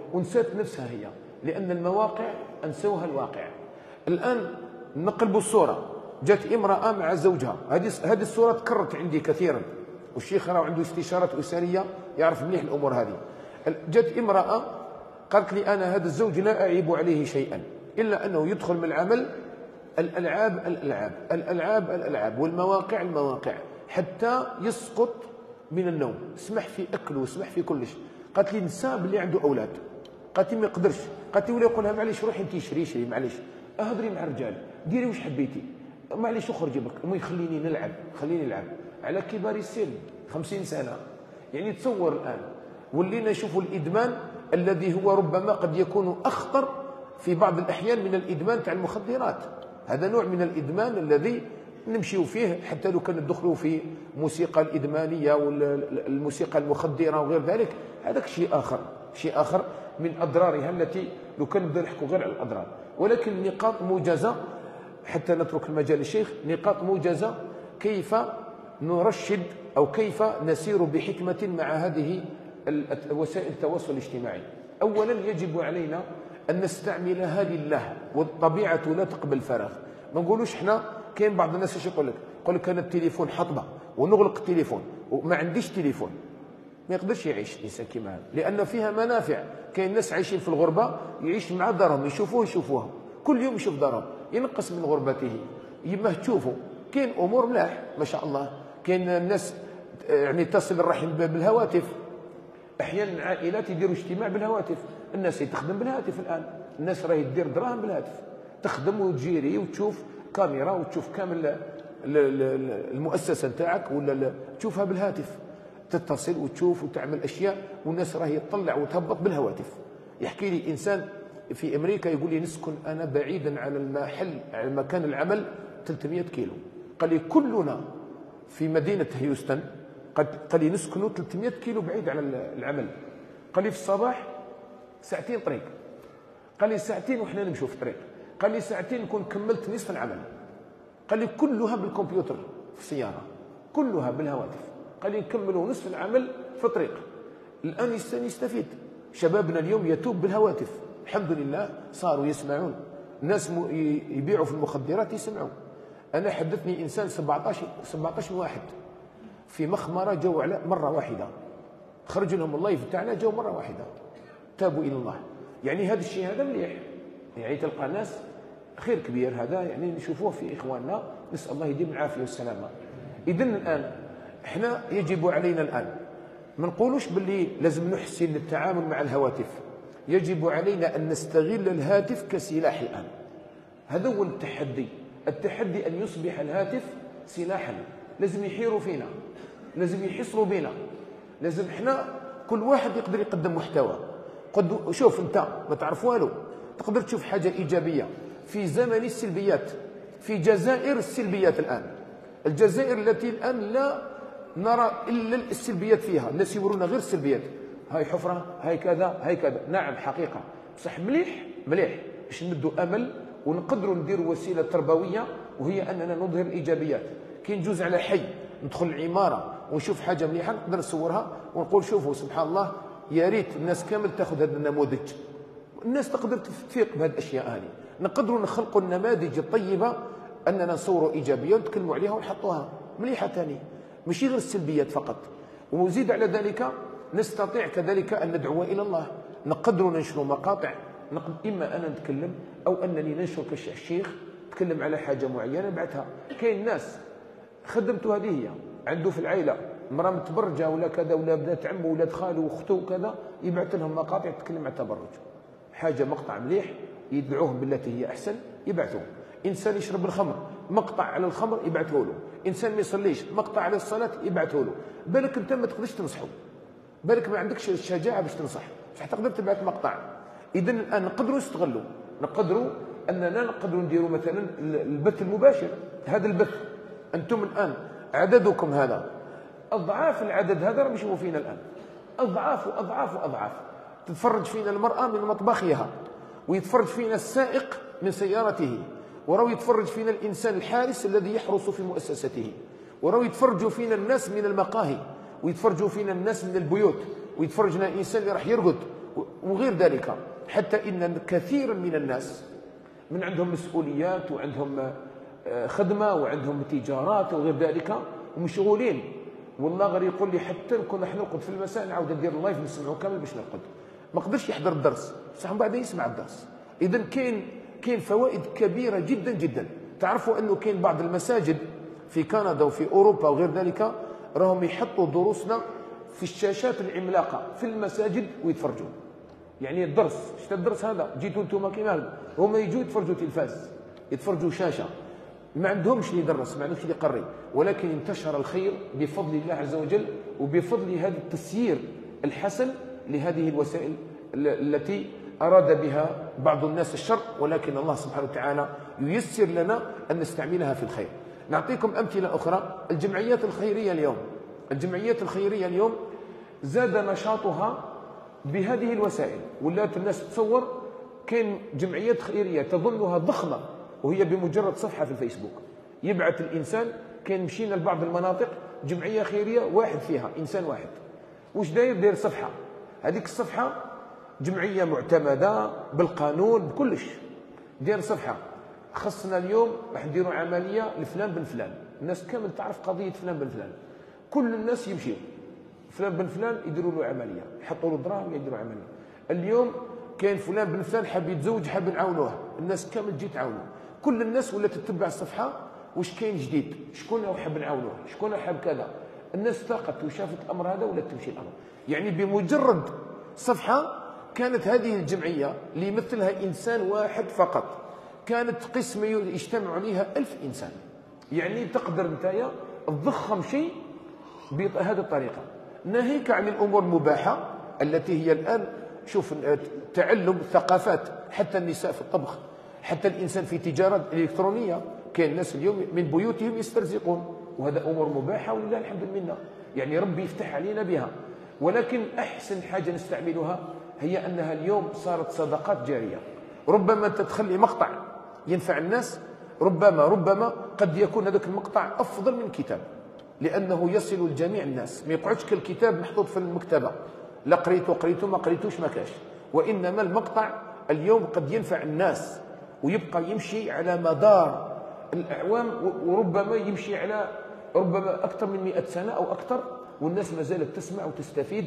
ونسات نفسها هي، لأن المواقع أنسوها الواقع. الآن نقلب الصورة، جات امرأة مع زوجها، هذه هذه الصورة تكررت عندي كثيرا، والشيخ راه عنده استشارات أسرية يعرف مليح الأمور هذه. جات امرأة قالت لي أنا هذا الزوج لا أعيب عليه شيئا إلا أنه يدخل من العمل الألعاب الألعاب الألعاب الألعاب والمواقع المواقع حتى يسقط من النوم، اسمح في أكله واسمح في كل شيء. قالت لي نسى باللي عنده أولاد، قالت لي ما يقدرش، قالت لي ولا يقول لها معليش روحي انت شري شري معليش اهضري مع الرجال ديري واش حبيتي معليش اخرجي برك، المهم خليني نلعب خليني نلعب على كبار السن خمسين سنة. يعني تصور الآن ولينا نشوفوا الإدمان الذي هو ربما قد يكون أخطر في بعض الأحيان من الإدمان تاع المخدرات. هذا نوع من الإدمان الذي نمشيو فيه حتى لو كان ندخلوا في موسيقى الإدمانية والموسيقى المخدرة وغير ذلك، هذاك شيء آخر شيء آخر من أضرارها التي لو كان نبدا نحكوا غير على الأضرار. ولكن نقاط موجزة حتى نترك المجال للشيخ، نقاط موجزة كيف نرشد أو كيف نسير بحكمة مع هذه وسائل التواصل الاجتماعي. أولا يجب علينا أن نستعملها لله، والطبيعة لا تقبل الفراغ. ما نقولوش احنا، كاين بعض الناس ايش يقول لك؟ يقول لك انا التليفون حطبه ونغلق التليفون وما عنديش تليفون. ما يقدرش يعيش الانسان كيما هذا، لان فيها منافع. كاين ناس عايشين في الغربه يعيش مع دارهم، يشوفوه يشوفوها كل يوم، يشوف دارهم ينقص من غربته. يما تشوفوا كاين امور ملاح ما شاء الله، كاين الناس يعني تصل الرحم بالهواتف. احيانا العائلات يديروا اجتماع بالهواتف، الناس تخدم بالهاتف الان، الناس راهي تدير دراهم بالهاتف، تخدم وتجيري وتشوف كاميرا وتشوف كامل المؤسسه نتاعك ولا تشوفها بالهاتف، تتصل وتشوف وتعمل اشياء، والناس راهي تطلع وتهبط بالهواتف. يحكي لي انسان في امريكا يقول لي نسكن انا بعيدا عن المحل على مكان العمل ثلاثمئة كيلو، قال لي كلنا في مدينه هيوستن، قال لي نسكن ثلاثمئة كيلو بعيد عن العمل، قال لي في الصباح ساعتين طريق، قال لي ساعتين وحنا نمشوا في الطريق، قال لي ساعتين نكون كملت نصف العمل، قال لي كلها بالكمبيوتر في السياره كلها بالهواتف، قال لي نكملوا نصف العمل في الطريق. الان الانسان يستفيد، شبابنا اليوم يتوب بالهواتف الحمد لله، صاروا يسمعون، الناس يبيعوا في المخدرات يسمعوا. انا حدثني انسان سبعطاش واحد في مخمره جو على مره واحده، خرج لهم اللايف تاعنا جو مره واحده تابوا الى الله. يعني هذا الشيء هذا مليح، يعني تلقى ناس خير كبير هذا، يعني نشوفوه في اخواننا، نسال الله يديم العافيه والسلامه. اذا الان احنا يجب علينا الان ما نقولوش باللي لازم نحسن التعامل مع الهواتف، يجب علينا ان نستغل الهاتف كسلاح الان. هذا هو التحدي، التحدي ان يصبح الهاتف سلاحا، لازم يحيروا فينا، لازم يحصروا بنا، لازم احنا كل واحد يقدر يقدم محتوى. قد شوف انت ما تعرف والو، تقدر تشوف حاجه ايجابيه في زمن السلبيات، في جزائر السلبيات الان، الجزائر التي الان لا نرى الا السلبيات فيها، الناس يورونا غير السلبيات، هاي حفره هاي كذا هاي كذا. نعم حقيقه بصح مليح مليح باش نمدوا امل ونقدروا نديروا وسيله تربويه، وهي اننا نظهر الايجابيات. كي نجوز على حي ندخل العماره ونشوف حاجه مليحه نقدر نصورها ونقول شوفوا سبحان الله، يا ريت الناس كامل تاخذ هذا النموذج. الناس تقدر تفيق بهذه الاشياء هذه، نقدروا نخلقوا النماذج الطيبه اننا نصوروا ايجابيه ونتكلموا عليها ونحطوها مليحه ثاني، ماشي غير السلبيات فقط. وزيد على ذلك نستطيع كذلك ان ندعو الى الله، نقدروا ننشروا مقاطع، اما انا نتكلم او انني ننشر كالشيخ تكلم على حاجه معينه نبعثها. كاين ناس خدمته هذه هي، عنده في العائله مراه متبرجه ولا كذا ولا بنات عمه ولا خاله واخته وكذا، يبعث لهم مقاطع تتكلم عن التبرج، حاجه مقطع مليح يدعوهم بالتي هي احسن يبعثوه. انسان يشرب الخمر مقطع على الخمر يبعثه له، انسان ما يصليش مقطع على الصلاه يبعثه له. بالك انت ما تقدرش تنصحه، بالك ما عندكش الشجاعه باش تنصح، بصح تقدر تبعث مقطع. اذا الان نقدروا نستغلوا، نقدروا اننا نقدروا نديروا مثلا البث المباشر. هذا البث انتم الان عددكم هذا اضعاف العدد هذا راهم يشوفوا فينا الان، اضعاف واضعاف واضعاف. تتفرج فينا المراه من مطبخها، ويتفرج فينا السائق من سيارته، وراو يتفرج فينا الانسان الحارس الذي يحرس في مؤسسته، وراو يتفرجوا فينا الناس من المقاهي، ويتفرجوا فينا الناس من البيوت، ويتفرجنا الانسان اللي راح يرقد. وغير ذلك، حتى إن كثيرا من الناس من عندهم مسؤوليات وعندهم خدمة وعندهم تجارات وغير ذلك ومشغولين. والله غير يقول لي حتى نكون نحن نرقد في المساء نعاود ندير اللايف نسمعه كامل باش نرقد، ما قدرش يحضر الدرس بصح من بعد يسمع الدرس. إذا كاين كاين فوائد كبيرة جدا جدا. تعرفوا أنه كاين بعض المساجد في كندا وفي أوروبا وغير ذلك راهم يحطوا دروسنا في الشاشات العملاقة في المساجد ويتفرجوا. يعني الدرس شتا الدرس هذا جيتوا انتم كيما هذا، هما يجوا يتفرجوا تلفاز، يتفرجوا شاشة، ما عندهمش اللي يدرس، ما عندهمش اللي يقري، ولكن انتشر الخير بفضل الله عز وجل وبفضل هذا التسيير الحسن لهذه الوسائل التي أراد بها بعض الناس الشر، ولكن الله سبحانه وتعالى ييسر لنا أن نستعملها في الخير. نعطيكم أمثلة أخرى. الجمعيات الخيرية اليوم، الجمعيات الخيرية اليوم زاد نشاطها بهذه الوسائل، ولات الناس تصور كاين جمعيات خيرية تظنها ضخمة وهي بمجرد صفحة في الفيسبوك. يبعث الإنسان، كان مشينا لبعض المناطق جمعية خيرية واحد فيها إنسان واحد، وش داير؟ داير صفحة، هذيك الصفحة جمعية معتمدة بالقانون بكلش، داير صفحة خصنا اليوم راح نديروا عملية لفلان بن فلان، الناس كامل تعرف قضية فلان بن فلان، كل الناس يمشيوا فلان بن فلان يديروا له عملية، يحطوا له دراهم يديروا عملية. اليوم كاين فلان بن فلان حاب يتزوج حاب نعاونوه، الناس كامل تجي تعاونوه، كل الناس ولا تتبع الصفحة واش كاين جديد، شكون هو حاب نعاونوه، شكون حاب كذا، الناس ثاقت وشافت الأمر هذا ولا تمشي الأمر. يعني بمجرد صفحة كانت هذه الجمعية اللي يمثلها إنسان واحد فقط كانت قسم يجتمع عليها ألف إنسان. يعني تقدر نتايا تضخم شيء بهذه الطريقة، ناهيك عن الأمور المباحة التي هي الآن شوف تعلم ثقافات، حتى النساء في الطبخ، حتى الإنسان في تجارة إلكترونية، كاين الناس اليوم من بيوتهم يسترزقون، وهذا أمور مباحة ولله الحمد منا، يعني ربي يفتح علينا بها. ولكن أحسن حاجة نستعملها هي أنها اليوم صارت صدقات جارية. ربما أنت تخلي مقطع ينفع الناس، ربما ربما قد يكون هذاك المقطع أفضل من كتاب، لأنه يصل لجميع الناس، ما يقعدش كالكتاب محطوط في المكتبة، لا قريته قريته ما قريتوش ما كاش. وإنما المقطع اليوم قد ينفع الناس ويبقى يمشي على مدار الأعوام، وربما يمشي على ربما أكثر من مئة سنة أو أكثر، والناس ما زالت تسمع وتستفيد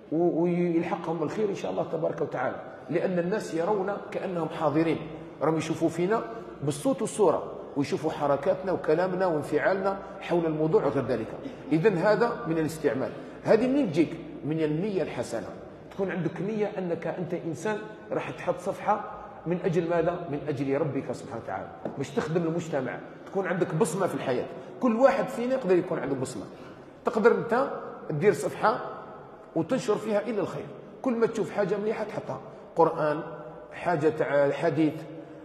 ويلحقهم الخير إن شاء الله تبارك وتعالى، لأن الناس يرون كأنهم حاضرين، راهم يشوفوا فينا بالصوت والصورة ويشوفوا حركاتنا وكلامنا وانفعالنا حول الموضوع وغير ذلك. إذن هذا من الاستعمال. هذه منين تجيك؟ من النية الحسنة، تكون عندك نية أنك أنت إنسان راح تحط صفحة من أجل ماذا؟ من أجل ربك سبحانه وتعالى، باش تخدم المجتمع، تكون عندك بصمة في الحياة. كل واحد فينا يقدر يكون عنده بصمة، تقدر أنت تدير صفحة وتنشر فيها إلى الخير، كل ما تشوف حاجة مليحة تحطها، قرآن، حاجة تاع حديث،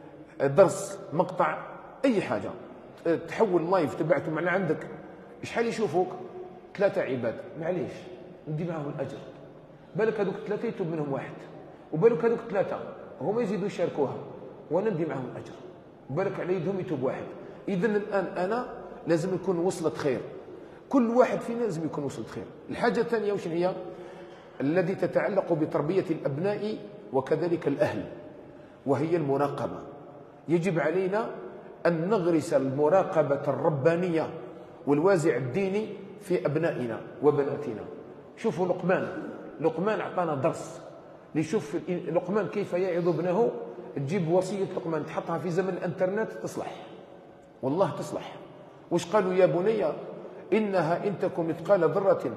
درس، مقطع، أي حاجة، تحول لايف تبعته معنا عندك. شحال يشوفوك؟ ثلاثة عباد، معليش ندي معهم الأجر، بالك هذوك ثلاثة يتوب منهم واحد، وبالك هذوك ثلاثة هما يزيدوا يشاركوها وأنا ندي معهم الأجر، بالك على يدهم يتوب واحد. إذن الآن أنا لازم يكون وصلت خير، كل واحد فينا لازم يكون وصلت خير. الحاجة الثانية وش هي؟ الذي تتعلق بتربية الأبناء وكذلك الأهل، وهي المراقبة. يجب علينا أن نغرس المراقبة الربانية والوازع الديني في أبنائنا وبناتنا. شوفوا لقمان، لقمان أعطانا درس ليشوف لقمان كيف يعظ ابنه. تجيب وصية لقمان تحطها في زمن الانترنت تصلح، والله تصلح. وش قالوا؟ يا بني إنها إن تكن مثقال ذرة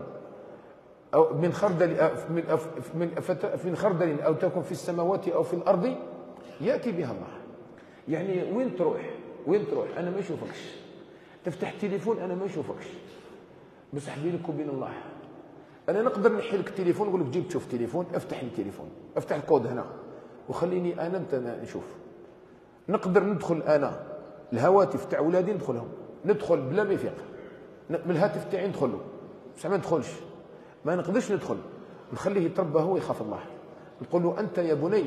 أو من خردل من من خردل أو تكن في السماوات أو في الأرض يأتي بها الله. يعني وين تروح؟ وين تروح؟ أنا ما أشوفكش، تفتح التليفون أنا ما أشوفكش، بصح بينك وبين الله. أنا نقدر نحي لك التليفون نقول لك جيب تشوف تليفون، افتح لي التليفون، افتح الكود هنا وخليني أنا أنت نشوف. نقدر ندخل أنا الهواتف تاع ولادي ندخلهم، ندخل بلا ما يفيق من الهاتف تاعي ندخل له، بصح ما ندخلش، ما نقدرش ندخل، نخليه يتربى هو يخاف الله. نقول له أنت يا بني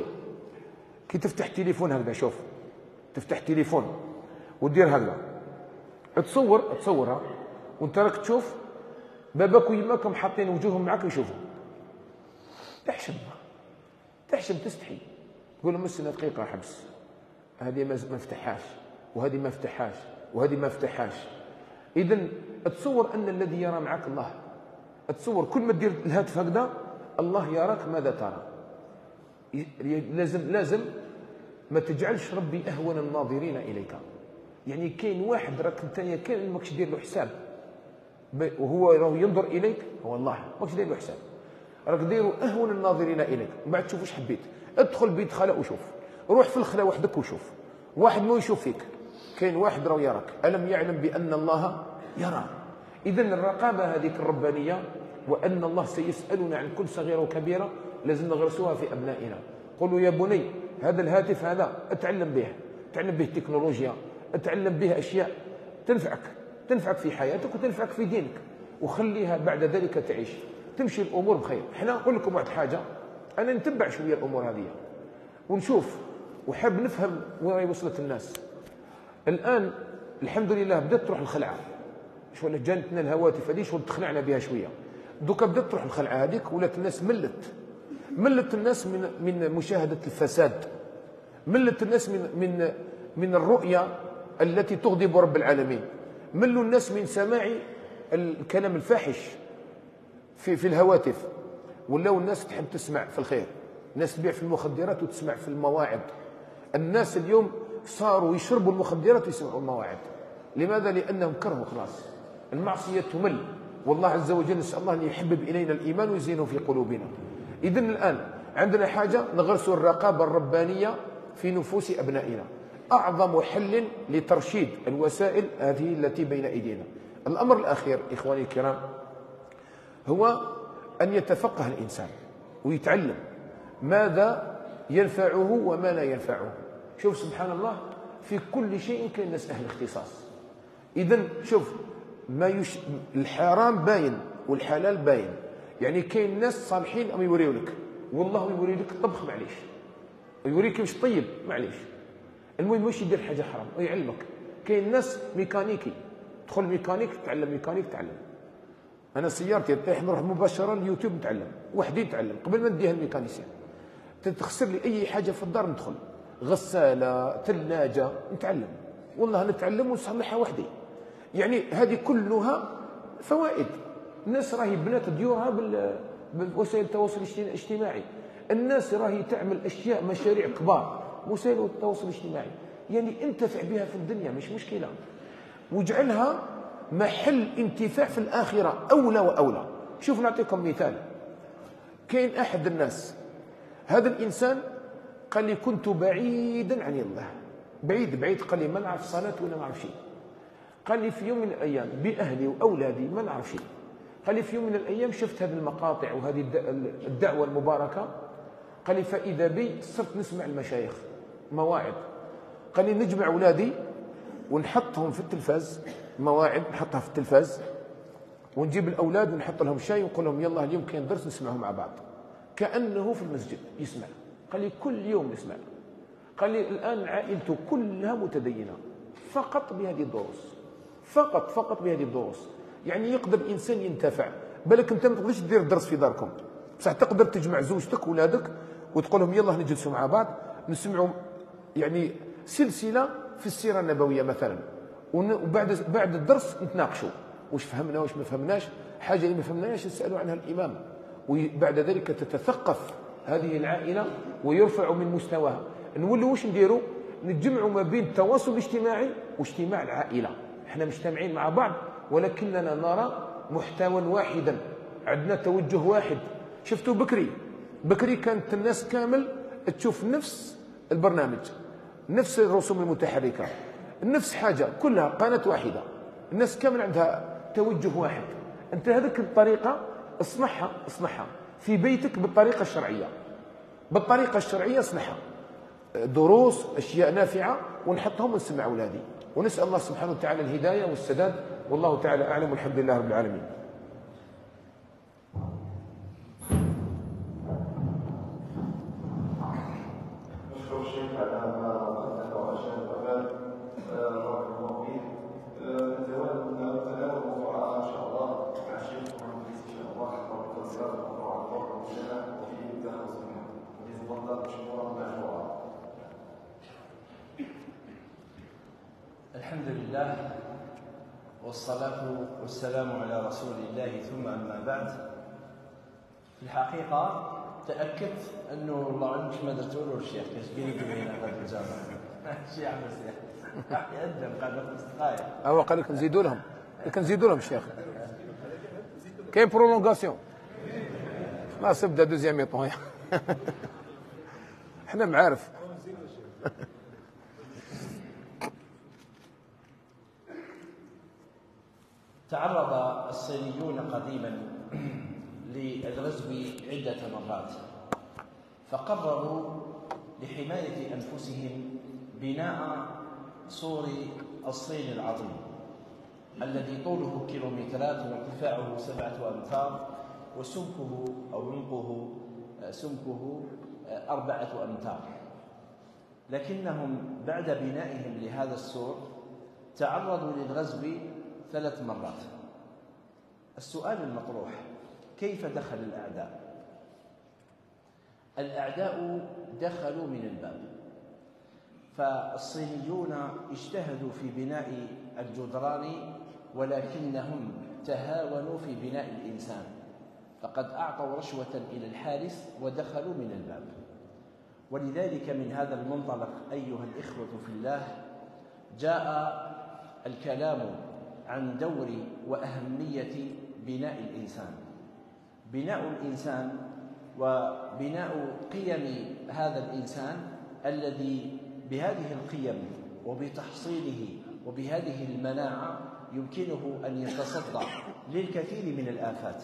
كي تفتح تليفون هكذا، شوف تفتح تليفون ودير هكذا، تصور تصورها وانت راك تشوف باباك ويماكم حاطين وجوههم معاك يشوفوا، تحشم تحشم تستحي، تقول لهم استنى دقيقة حبس، هذه ما افتحاش وهذه ما افتحاش وهذه ما افتحاش. إذا تصور أن الذي يرى معك الله، تصور كل ما تدير الهاتف هكذا الله يراك ماذا ترى. لازم لازم ما تجعلش ربي أهون الناظرين إليك. يعني كاين واحد راك انت كاين ماكش دير له حساب وهو راه ينظر إليك، هو الله ماكش دير له حساب، راك ديروا أهون الناظرين إليك. من بعد تشوف واش حبيت، ادخل بيت خلاء وشوف، روح في الخلاء وحدك وشوف، واحد ما يشوف فيك، كاين واحد راه يراك. ألم يعلم بأن الله يرى؟ إذا الرقابة هذيك الربانية وأن الله سيسألنا عن كل صغيرة وكبيرة لازم نغرسوها في أبنائنا. قولوا يا بني هذا الهاتف هذا اتعلم به، اتعلم به التكنولوجيا، اتعلم به أشياء تنفعك تنفعك في حياتك وتنفعك في دينك، وخليها بعد ذلك تعيش تمشي الأمور بخير. احنا نقول لكم واحد حاجة، أنا نتبع شوية الأمور هذه ونشوف وحاب نفهم وين وصلت الناس. الآن الحمد لله بدأت تروح الخلعة، شو جانتنا الهواتف هذه شو تخلعنا بها شوية، دوكا بدأت تروح الخلعة هذيك ولات الناس ملت ملت الناس من من مشاهدة الفساد، ملت الناس من من من الرؤية التي تغضب رب العالمين، ملوا الناس من سماع الكلام الفاحش في في الهواتف، ولاو الناس تحب تسمع في الخير، الناس تبيع في المخدرات وتسمع في المواعظ. الناس اليوم صاروا يشربوا المخدرات ويسمعوا المواعظ. لماذا؟ لأنهم كرهوا خلاص المعصية تمل، والله عز وجل نسأل الله أن يحبب إلينا الإيمان ويزينه في قلوبنا. إذن الآن عندنا حاجة نغرس الرقابة الربانية في نفوس أبنائنا، أعظم حل لترشيد الوسائل هذه التي بين أيدينا. الأمر الأخير إخواني الكرام هو أن يتفقه الإنسان ويتعلم ماذا ينفعه وما لا ينفعه. شوف سبحان الله في كل شيء كاين ناس أهل اختصاص. إذن شوف ما يش... الحرام باين والحلال باين، يعني كاين ناس صالحين أم يوريو لك، والله يوري لك الطبخ معليش، ويوريك كيفاش طيب معليش، المهم واش يدير حاجة حرام ويعلمك. كاين ناس ميكانيكي، تدخل ميكانيك تتعلم ميكانيك تعلم. أنا سيارتي طيح نروح مباشرة اليوتيوب نتعلم، وحدي نتعلم قبل ما نديها الميكانيسيان. تخسر لي أي حاجة في الدار ندخل، غسالة ثلاجة نتعلم، والله نتعلم ونصلحها وحدي. يعني هذه كلها فوائد. الناس راهي بنات ديورها بوسائل التواصل الاجتماعي، الناس راهي تعمل أشياء مشاريع كبار وسائل التواصل الاجتماعي، يعني انتفع بها في الدنيا مش مشكلة، واجعلها محل انتفاع في الآخرة أولى وأولى. شوف نعطيكم مثال، كاين أحد الناس هذا الإنسان قال لي كنت بعيدا عن الله، بعيد بعيد، قال لي ما نعرف صلاة ولا نعرف شيء. قال لي في يوم من الأيام بأهلي وأولادي ما نعرف شيء. قال لي في يوم من الأيام شفت هذه المقاطع وهذه الدعوة المباركة، قال لي فإذا بي صرت نسمع المشايخ مواعظ. قال لي نجمع أولادي ونحطهم في التلفاز، مواعظ نحطها في التلفاز، ونجيب الأولاد ونحط لهم شاي ونقول لهم يلا اليوم كاين درس نسمعه مع بعض، كأنه في المسجد يسمع. قال لي كل يوم نسمع. قال لي الآن عائلته كلها متدينة فقط بهذه الدروس، فقط فقط بهذه الدروس. يعني يقدر الإنسان ينتفع. بالك أنت ما تقدرش دير درس في داركم، بصح تقدر تجمع زوجتك وولادك وتقول لهم يلا نجلسوا مع بعض نسمعوا يعني سلسلة في السيرة النبوية مثلا، وبعد بعد الدرس نتناقشوا واش فهمنا واش ما فهمناش، حاجة اللي ما فهمناش نسألوا عنها الإمام، وبعد ذلك تتثقف هذه العائلة ويرفع من مستواها. نولوا واش نديروا؟ نجمعوا ما بين التواصل الاجتماعي واجتماع العائلة. احنا مجتمعين مع بعض ولكننا نرى محتوى واحدا، عندنا توجه واحد. شفتوا بكري بكري كانت الناس كامل تشوف نفس البرنامج، نفس الرسوم المتحركة، نفس حاجة، كلها قناة واحدة، الناس كامل عندها توجه واحد. انت هذيك الطريقة اصنعها اصنعها في بيتك بالطريقة الشرعية، بالطريقة الشرعية اصنعها، دروس أشياء نافعة ونحطهم ونسمع أولادي، ونسأل الله سبحانه وتعالى الهداية والسداد، والله تعالى أعلم، والحمد لله رب العالمين. نشكر الشيخ على ما قدمه وأشار الأولاد بارك الله فيه. نتناول موضوعنا إن شاء الله مع الشيخ محمد إن شاء الله، وفي زيارة الموضوع الفرق والسنة وفي تخصص منه. الحمد لله والصلاة والسلام على رسول الله، ثم أما بعد. في الحقيقة تأكدت أنه الله عنك ما درتوا له الشيخ كاش بيني وبين هذا الجامع الشيخ مسيح يقدم قال خمس دقائق. هو قال لك نزيدوا لهم كنزيدوا لهم الشيخ. كاين برولونغاسيون خلاص ابدا دوزيام ميطون. احنا معارف. تعرض الصينيون قديما للغزو عدة مرات، فقرروا لحماية أنفسهم بناء سور الصين العظيم الذي طوله كيلومترات وارتفاعه سبعة أمتار وسمكه أو عمقه سمكه أربعة أمتار. لكنهم بعد بنائهم لهذا السور تعرضوا للغزو ثلاث مرات. السؤال المطروح: كيف دخل الأعداء؟ الأعداء دخلوا من الباب، فالصينيون اجتهدوا في بناء الجدران ولكنهم تهاونوا في بناء الإنسان، فقد أعطوا رشوة إلى الحارس ودخلوا من الباب. ولذلك من هذا المنطلق أيها الإخوة في الله جاء الكلام عن دور وأهمية بناء الإنسان. بناء الإنسان وبناء قيم هذا الإنسان الذي بهذه القيم وبتحصيله وبهذه المناعة يمكنه أن يتصدى للكثير من الآفات،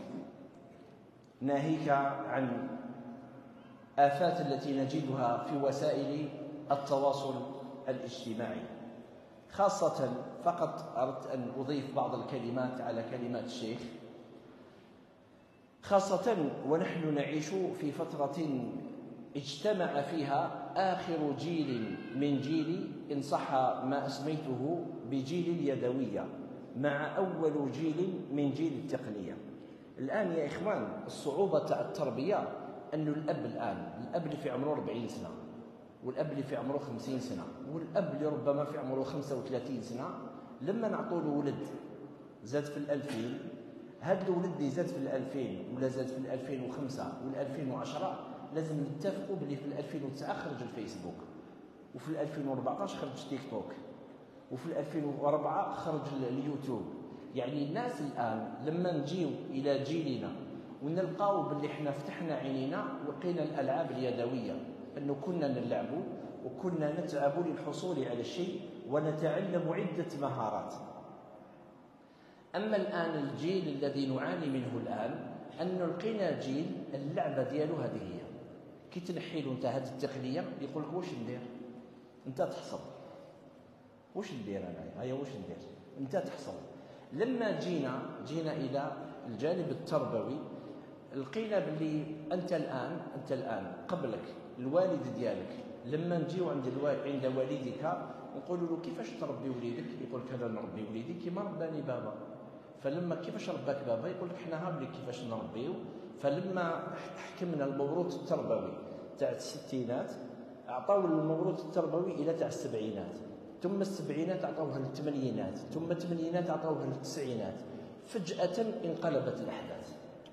ناهيك عن آفات التي نجدها في وسائل التواصل الاجتماعي. خاصة فقط أردت أن أضيف بعض الكلمات على كلمات الشيخ، خاصة ونحن نعيش في فترة اجتمع فيها آخر جيل من جيل إن صح ما أسميته بجيل اليدوية مع أول جيل من جيل التقنية. الآن يا إخوان الصعوبة تاع التربية أن الأب الآن الأب اللي في عمره أربعين سنة والأب اللي في عمره خمسين سنة والأب اللي ربما في عمره خمسة وثلاثين سنة لما نعطوا له ولد زاد في الألفين، هذا الولد اللي زاد في الألفين ولا زاد في الألفين وخمسة والألفين وعشرة لازم نتفقوا بلي في الألفين وتسعة خرج الفيسبوك، وفي الألفين وأربعطاش خرج تيك توك، وفي الألفين وأربعة خرج اليوتيوب. يعني الناس الآن لما نجيو إلى جيلنا ونلقاو باللي احنا فتحنا عينينا ولقينا الألعاب اليدوية، أنه كنا نلعبوا وكنا نتعب للحصول على الشيء ونتعلم عدة مهارات. أما الآن الجيل الذي نعاني منه الآن أنه لقينا جيل اللعبة ديالو هذه هي، كي تنحي له انت هذه التقنية يقول لك واش ندير؟ انت تحصل واش ندير انا؟ هيا واش ندير؟ انت تحصل. لما جينا جينا إلى الجانب التربوي لقينا باللي أنت الآن أنت الآن قبلك الوالد ديالك لما نجيو عند الوالد عند والدك نقولوا له كيفاش تربي وليدك؟ يقول لك انا نربي وليدي كيما رباني بابا. فلما كيفاش رباك بابا؟ يقول لك حنا هابلي كيفاش نربيو. فلما حكمنا الموروث التربوي تاع الستينات اعطاو الموروث التربوي الى تاع السبعينات، ثم السبعينات اعطوها للثمانينات، ثم الثمانينات اعطوها للتسعينات. فجأة انقلبت الأحداث.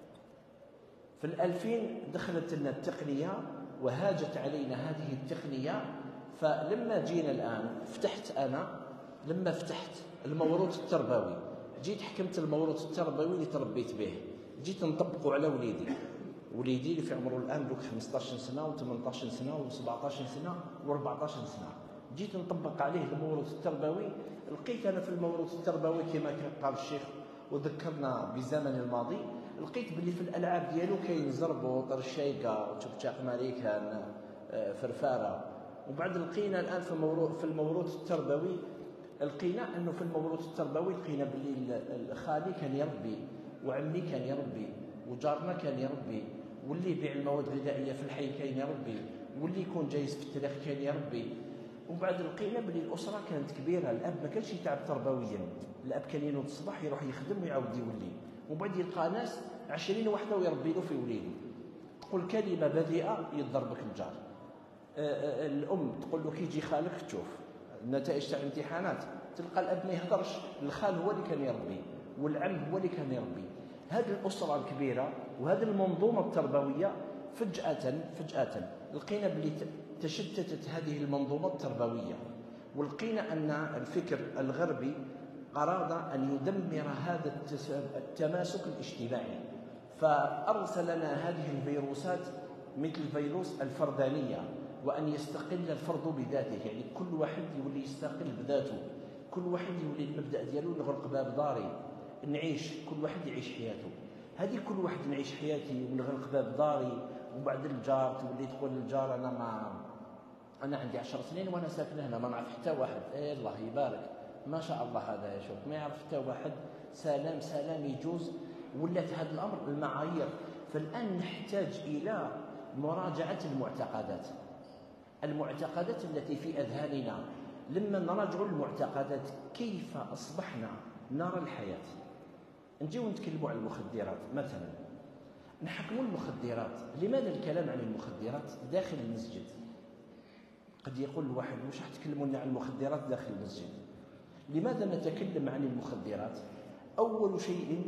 في الألفين دخلت لنا التقنية وهاجت علينا هذه التقنية. فلما جينا الآن فتحت أنا لما فتحت الموروث التربوي جيت حكمت الموروث التربوي اللي تربيت به، جيت نطبقه على وليدي وليدي اللي في عمره الآن دوك خمسطاش سنة وثمنطاش سنة وسبعطاش سنة وأربعطاش سنة. جيت نطبق عليه الموروث التربوي، لقيت أنا في الموروث التربوي كما قال الشيخ وذكرنا بزمن الماضي، لقيت باللي في الألعاب ديالو كاين زربوط، رشايقة، تشبشاق ماريكان، فرفارة. وبعد لقينا الآن في الموروث في الموروث التربوي لقينا أنه في الموروث التربوي لقينا باللي خالي كان يربي وعمي كان يربي وجارنا كان يربي واللي يبيع المواد الغذائية في الحي كان يربي واللي يكون جايز في التاريخ كان يربي. وبعد لقينا باللي الأسرة كانت كبيرة، الأب ما كانش يتعب تربويا، الأب كان ينوض الصباح يروح يخدم ويعاود يولي، وبعد يلقى ناس عشرين وحدة ويربي له في وليده. تقول كلمة بذيئة يضربك الجار. الأم تقول له كي يجي خالك تشوف النتائج تاع الامتحانات تلقى الاب ما يهضرش، الخال هو اللي كان يربي والعم هو اللي كان يربي. هذه الاسره الكبيره وهذه المنظومه التربويه فجاه فجاه لقينا بلي تشتتت هذه المنظومه التربويه، ولقينا ان الفكر الغربي أراد أن يدمر هذا التماسك الاجتماعي، فأرسل لنا هذه الفيروسات مثل فيروس الفردانية، وأن يستقل الفرد بذاته، يعني كل واحد يولي يستقل بذاته، كل واحد يولي المبدأ ديالو نغلق باب داري نعيش، كل واحد يعيش حياته. هذه كل واحد نعيش حياتي ونغلق باب داري، وبعد الجار تولي تقول للجار أنا ما أنا عندي عشر سنين وأنا ساكن هنا ما نعرف حتى واحد، إيه الله يبارك ما شاء الله هذا يشوف ما يعرف حتى واحد، سلام سلام يجوز. ولات هذا الأمر المعايير. فالآن نحتاج إلى مراجعة المعتقدات المعتقدات التي في أذهاننا. لما نراجع المعتقدات كيف أصبحنا نرى الحياة. نجيو نتكلموا عن المخدرات مثلا، نحكموا المخدرات. لماذا الكلام عن المخدرات داخل المسجد؟ قد يقول الواحد واش راح تكلموا عن المخدرات داخل المسجد؟ لماذا نتكلم عن المخدرات؟ أول شيء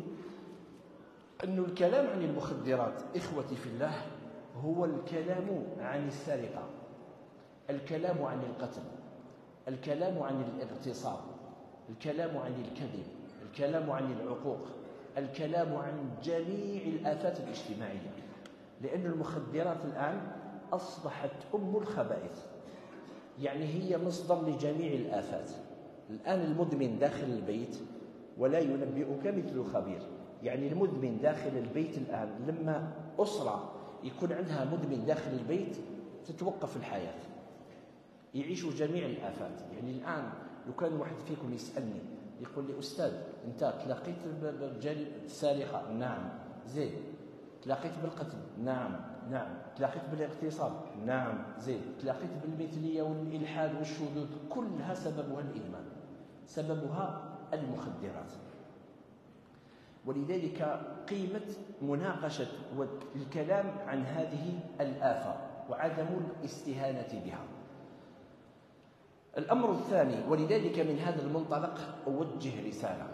أن الكلام عن المخدرات إخوتي في الله هو الكلام عن السرقة، الكلام عن القتل، الكلام عن الاغتصاب، الكلام عن الكذب، الكلام عن العقوق، الكلام عن جميع الآفات الاجتماعية. لأن المخدرات الآن أصبحت أم الخبائث، يعني هي مصدر لجميع الآفات. الآن المدمن داخل البيت ولا ينبئك مثل خبير، يعني المدمن داخل البيت الآن لما أسرة يكون عندها مدمن داخل البيت تتوقف الحياة، يعيشوا جميع الآفات. يعني الآن لو كان واحد فيكم يسألني يقول لي أستاذ أنت تلاقيت بالجانب السارقة؟ نعم. زين تلاقيت بالقتل؟ نعم نعم. تلاقيت بالاغتصاب؟ نعم. زين تلاقيت بالمثلية والإلحاد والشذوذ؟ كلها سببها الإدمان، سببها المخدرات. ولذلك قيمة مناقشة والكلام عن هذه الآفة وعدم الاستهانة بها. الأمر الثاني، ولذلك من هذا المنطلق أوجه رسالة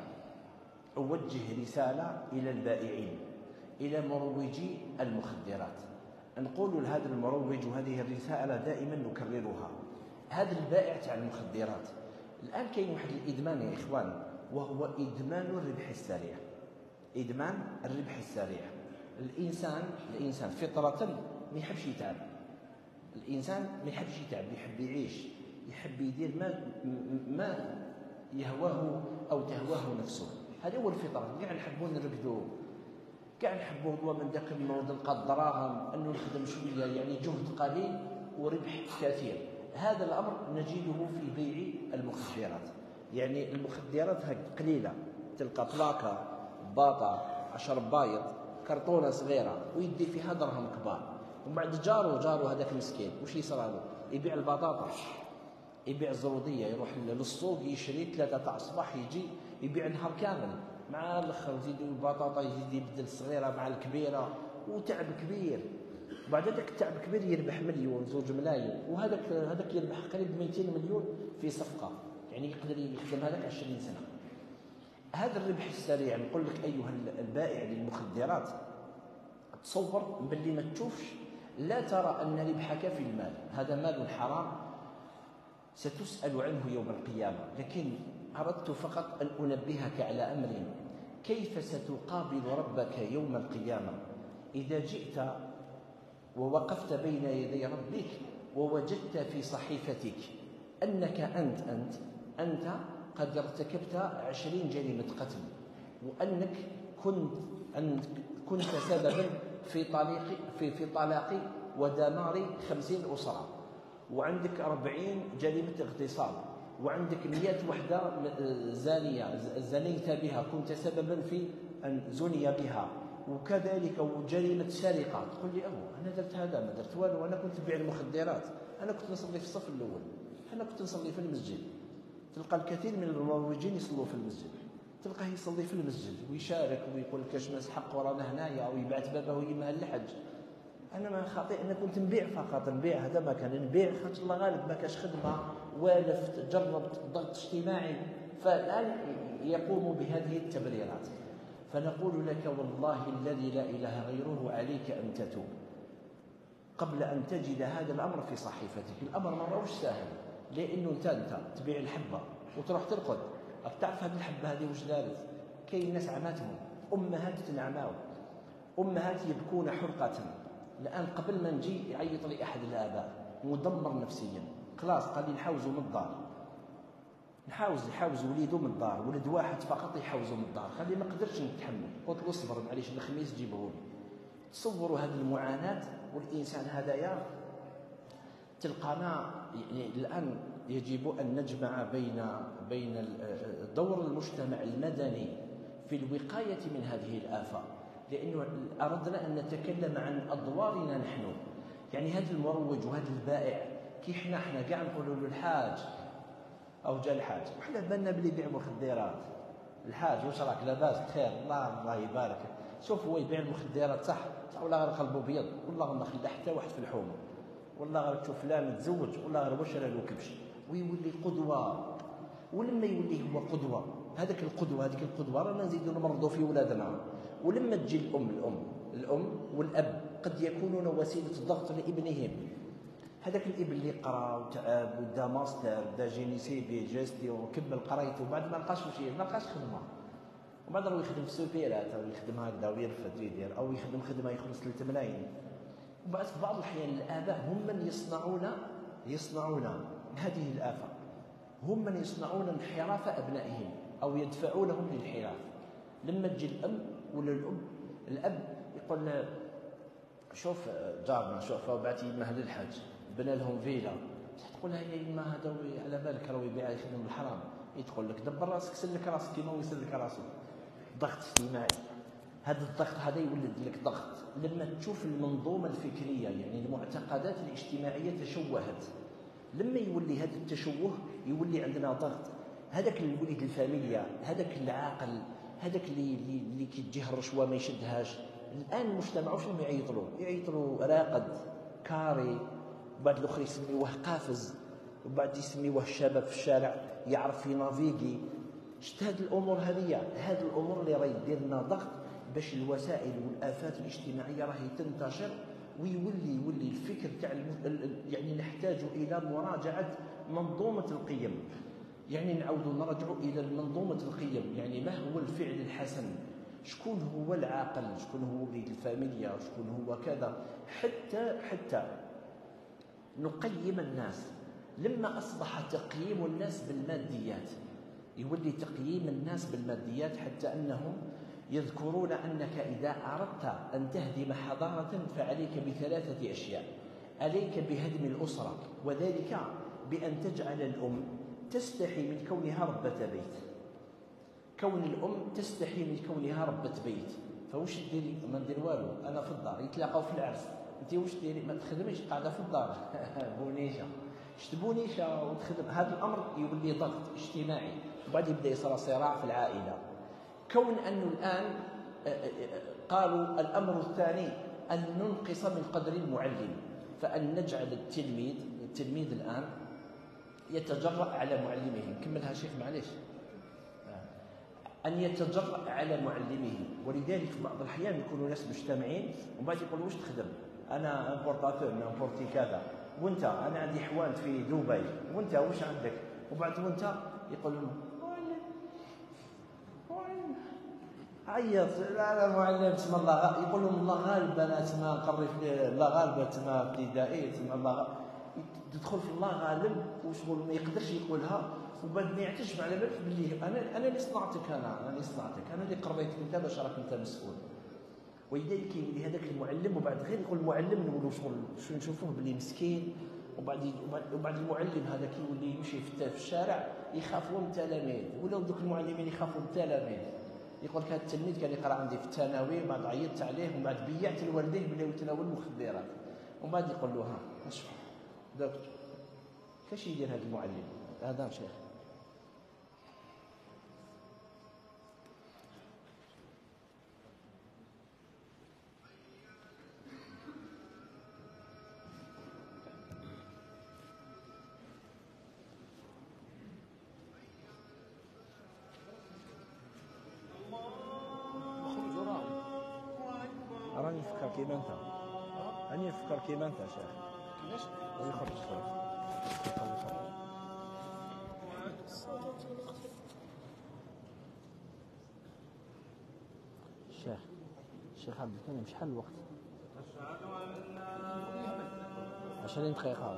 أوجه رسالة إلى البائعين، إلى مروجي المخدرات. نقول لهذا المروج، وهذه الرسالة دائما نكررها، هذا البائع تاع المخدرات الآن كاين واحد الإدمان يا إخوان، وهو إدمان الربح السريع. إدمان الربح السريع. الإنسان الإنسان فطرة ما يحبش يتعب، الإنسان ما يحبش يتعب، يحب يعيش، يحب يدير ما ما يهواه أو تهواه نفسه. هذه هو الفطرة. كاع نحبوا نرقدوا، كاع نحبوا هو من ذاك النوض نلقى الدراهم، أنه نخدم شوية، يعني جهد قليل وربح كثير. هذا الأمر نجده في بيع المخدرات. يعني المخدرات هك قليلة، تلقى بلاكة باطة عشر بايط كرتونة صغيرة ويدي فيها درهم كبار، ومن بعد جارو جارو هذاك مسكين وش يصرالو؟ يبيع البطاطا، يبيع الزرودية، يروح للسوق يشري ثلاثة تاع الصباح يجي يبيع نهار كامل، مع الاخر يزيدوا البطاطا يزيد يبدل الصغيرة مع الكبيرة، وتعب كبير. بعد ذاك التعب كبير يربح مليون زوج ملايين، وهذاك هذاك يربح قريب مئتين مليون في صفقة، يعني يقدر يخدم هذاك عشرين سنة. هذا الربح السريع، نقول لك أيها البائع للمخدرات، تصور باللي ما تشوفش، لا ترى أن ربحك في المال، هذا مال حرام ستسأل عنه يوم القيامة. لكن أردت فقط أن أنبهك على أمر، كيف ستقابل ربك يوم القيامة إذا جئت ووقفت بين يدي ربك ووجدت في صحيفتك أنك أنت أنت أنت قد ارتكبت عشرين جريمة قتل، وأنك كنت أنك كنت سببا في طلاق في في طلاق ودمار خمسين أسرة، وعندك أربعين جريمة اغتصاب، وعندك مئة وحدة زانية زنيت بها، كنت سببا في أن زني بها، وكذلك وجريمة سرقة. تقول لي أهو أنا درت هذا ما درت والو، أنا كنت بيع المخدرات، أنا كنت نصلي في الصف الأول، أنا كنت نصلي في المسجد. تلقى الكثير من المروجين يصلوا في المسجد، تلقاه يصلي في المسجد ويشارك ويقول كاش ناس حق ورانا هنايا، ويبعث بابه ويمها للحج. أنا ما خاطئ، أنا كنت نبيع فقط، نبيع هذا ما كان نبيع، خاطر الله غالب ما كاش خدمة، والفت جربت ضغط اجتماعي، فالآن يقوم بهذه التبريرات. فنقول لك والله الذي لا إله غيره عليك أن تتوب قبل أن تجد هذا الأمر في صحيفتك. الأمر ما راهوش سهل، لأنه أنت أنت تبيع الحبة وتروح ترقد، تعرف هذه الحبة هذه واش دارت؟ كاين ناس عماتهم أمهات تنعماو، أمهات يبكون حرقة. الآن قبل ما نجي يعيط لي أحد الآباء مدمر نفسيا، خلاص قال لي نحاوزوا من الدار، نحاوز يحاوز وليده من الدار، ولد واحد فقط يحاوزوا من الدار، خلي ما قدرتش نتحمل، قلت له اصبر معليش الخميس جيبه لي. تصوروا هذه المعاناة. والإنسان هذايا تلقانا يعني الآن يجب أن نجمع بين بين دور المجتمع المدني في الوقاية من هذه الآفة، لأنه أردنا أن نتكلم عن أدوارنا نحن. يعني هذا المروج وهذا البائع كي حنا حنا كاع نقولوا له الحاج أو جا الحاج، وحنا بالنا بلي يبيع مخدرات. الحاج واش راك لاباس بخير؟ الله الله يبارك. شوف هو يبيع المخدرات صح، والله غير قلبه ابيض، والله ما خلى حتى واحد في الحومه، والله غير تشوف فلان تزوج، والله غير واش راه له كبش، ويولي قدوه. ولما يولي هو قدوه، هذاك القدوه هذيك القدوه رانا نزيدوا نمرضوا في ولادنا. ولما تجي الام الام الام والاب قد يكونون وسيله ضغط لابنهم. هذاك الابن اللي قرا وتعب ودا ماستر دا جيني سيفي جاستي وكمل قرايته، وبعد ما لقاش واش ما لقاش خدمه، وبعد راه يخدم في السوبيرات او يخدم هكذا ويرفد ويدير، او يخدم خدمه يخلص ثلاثة ملايين. وبعد في بعض الاحيان الاباء هم من يصنعون يصنعون هذه الافه، هم من يصنعون انحراف ابنائهم او يدفعونهم للانحراف. لما تجي الام ولا الام الاب يقول شوف جارنا شوف بعتي يما هذا الحاج بنى لهم فيلا، تقول لها يا يما هذا على بالك راه يبيع يخدم الحرام، تقول لك دبر راسك سلك راسك كيما يسلك راسه. ضغط اجتماعي، هذا الضغط هذا يولد لك ضغط. لما تشوف المنظومه الفكريه يعني المعتقدات الاجتماعيه تشوهت، لما يولي هذا التشوه يولي عندنا ضغط. هذاك الوليد الفاميليا، هذاك العاقل، هذاك اللي اللي, اللي كيتجيه الرشوه ما يشدهاش. الان المجتمع واش يعيطوا يعيطوا راقد كاري، وبعد الاخر يسميوه قافز، وبعد يسميوه الشباب في الشارع يعرف ينافيغي. شت هذه الامور هذه هذه الامور اللي راهي دير لنا ضغط باش الوسائل والافات الاجتماعيه راهي تنتشر، ويولي يولي الفكر تاع يعني نحتاج الى مراجعه منظومه القيم. يعني نعاودوا نرجعوا الى منظومه القيم، يعني ما هو الفعل الحسن، شكون هو العاقل، شكون هو وليد الفاميليا، شكون هو كذا، حتى حتى نقيم الناس. لما اصبح تقييم الناس بالماديات يولي تقييم الناس بالماديات، حتى انهم يذكرون انك اذا اردت ان تهدم حضاره فعليك بثلاثه اشياء. عليك بهدم الاسره، وذلك بان تجعل الام تستحي من كونها ربة بيت. كون الام تستحي من كونها ربة بيت، فواش ديري؟ ما ندير والو، انا في الدار. يتلاقاو في العرس، انت واش ديري؟ ما تخدميش، قاعده في الدار بونيشه، شت بونيشه وتخدم. هذا الامر يولي ضغط اجتماعي، وبعد يبدا يصير صراع في العائله. كون انه الان قالوا الامر الثاني ان ننقص من قدر المعلم، فان نجعل التلميذ التلميذ الان يتجرأ على معلمه. نكملها شيخ معليش. أن يتجرأ على معلمه، ولذلك في بعض الأحيان يكونوا ناس مجتمعين ومن بعد يقولوا واش تخدم؟ أنا امبورطاتور امبورتي كذا، وأنت أنا عندي حوانت في دبي، وأنت واش عندك؟ وبعد وأنت يقول لهم عيط، لا لا معلم تسمى الله، يقول لهم الله غالب أنا تسمى نقري في الله غالب تسمى ابتدائي تسمى الله، تدخل في الله غالب وشغل ما يقدرش يقولها، وبعد ما يعتش على بالك باللي انا انا اللي صنعتك، انا انا اللي صنعتك، انا اللي قريتك انت باش راك انت مسؤول. ولذلك يولي هذاك المعلم وبعد غير يقول المعلم نقولوا شغل شو نشوفوه باللي مسكين، وبعد وبعد المعلم هذاك يولي يمشي في الشارع يخافوا من التلاميذ، ولاو دوك المعلمين يخافوا من التلاميذ. يقول لك هذا التلميذ كان يقرا عندي في الثانوي، وبعد عيطت عليه ومن بعد بيعت الوالدين بلاو يتناول المخدرات، ومن بعد يقول له ها اشوف دكتور كاش يدير هذا المعلم هذا شيخ. راني نفكر كيما انت راني نفكر كيما انت شيخ كيفاش ويخرج خرج الشيخ الشيخ عبد الكريم شحال الوقت؟ عشرين دقيقة.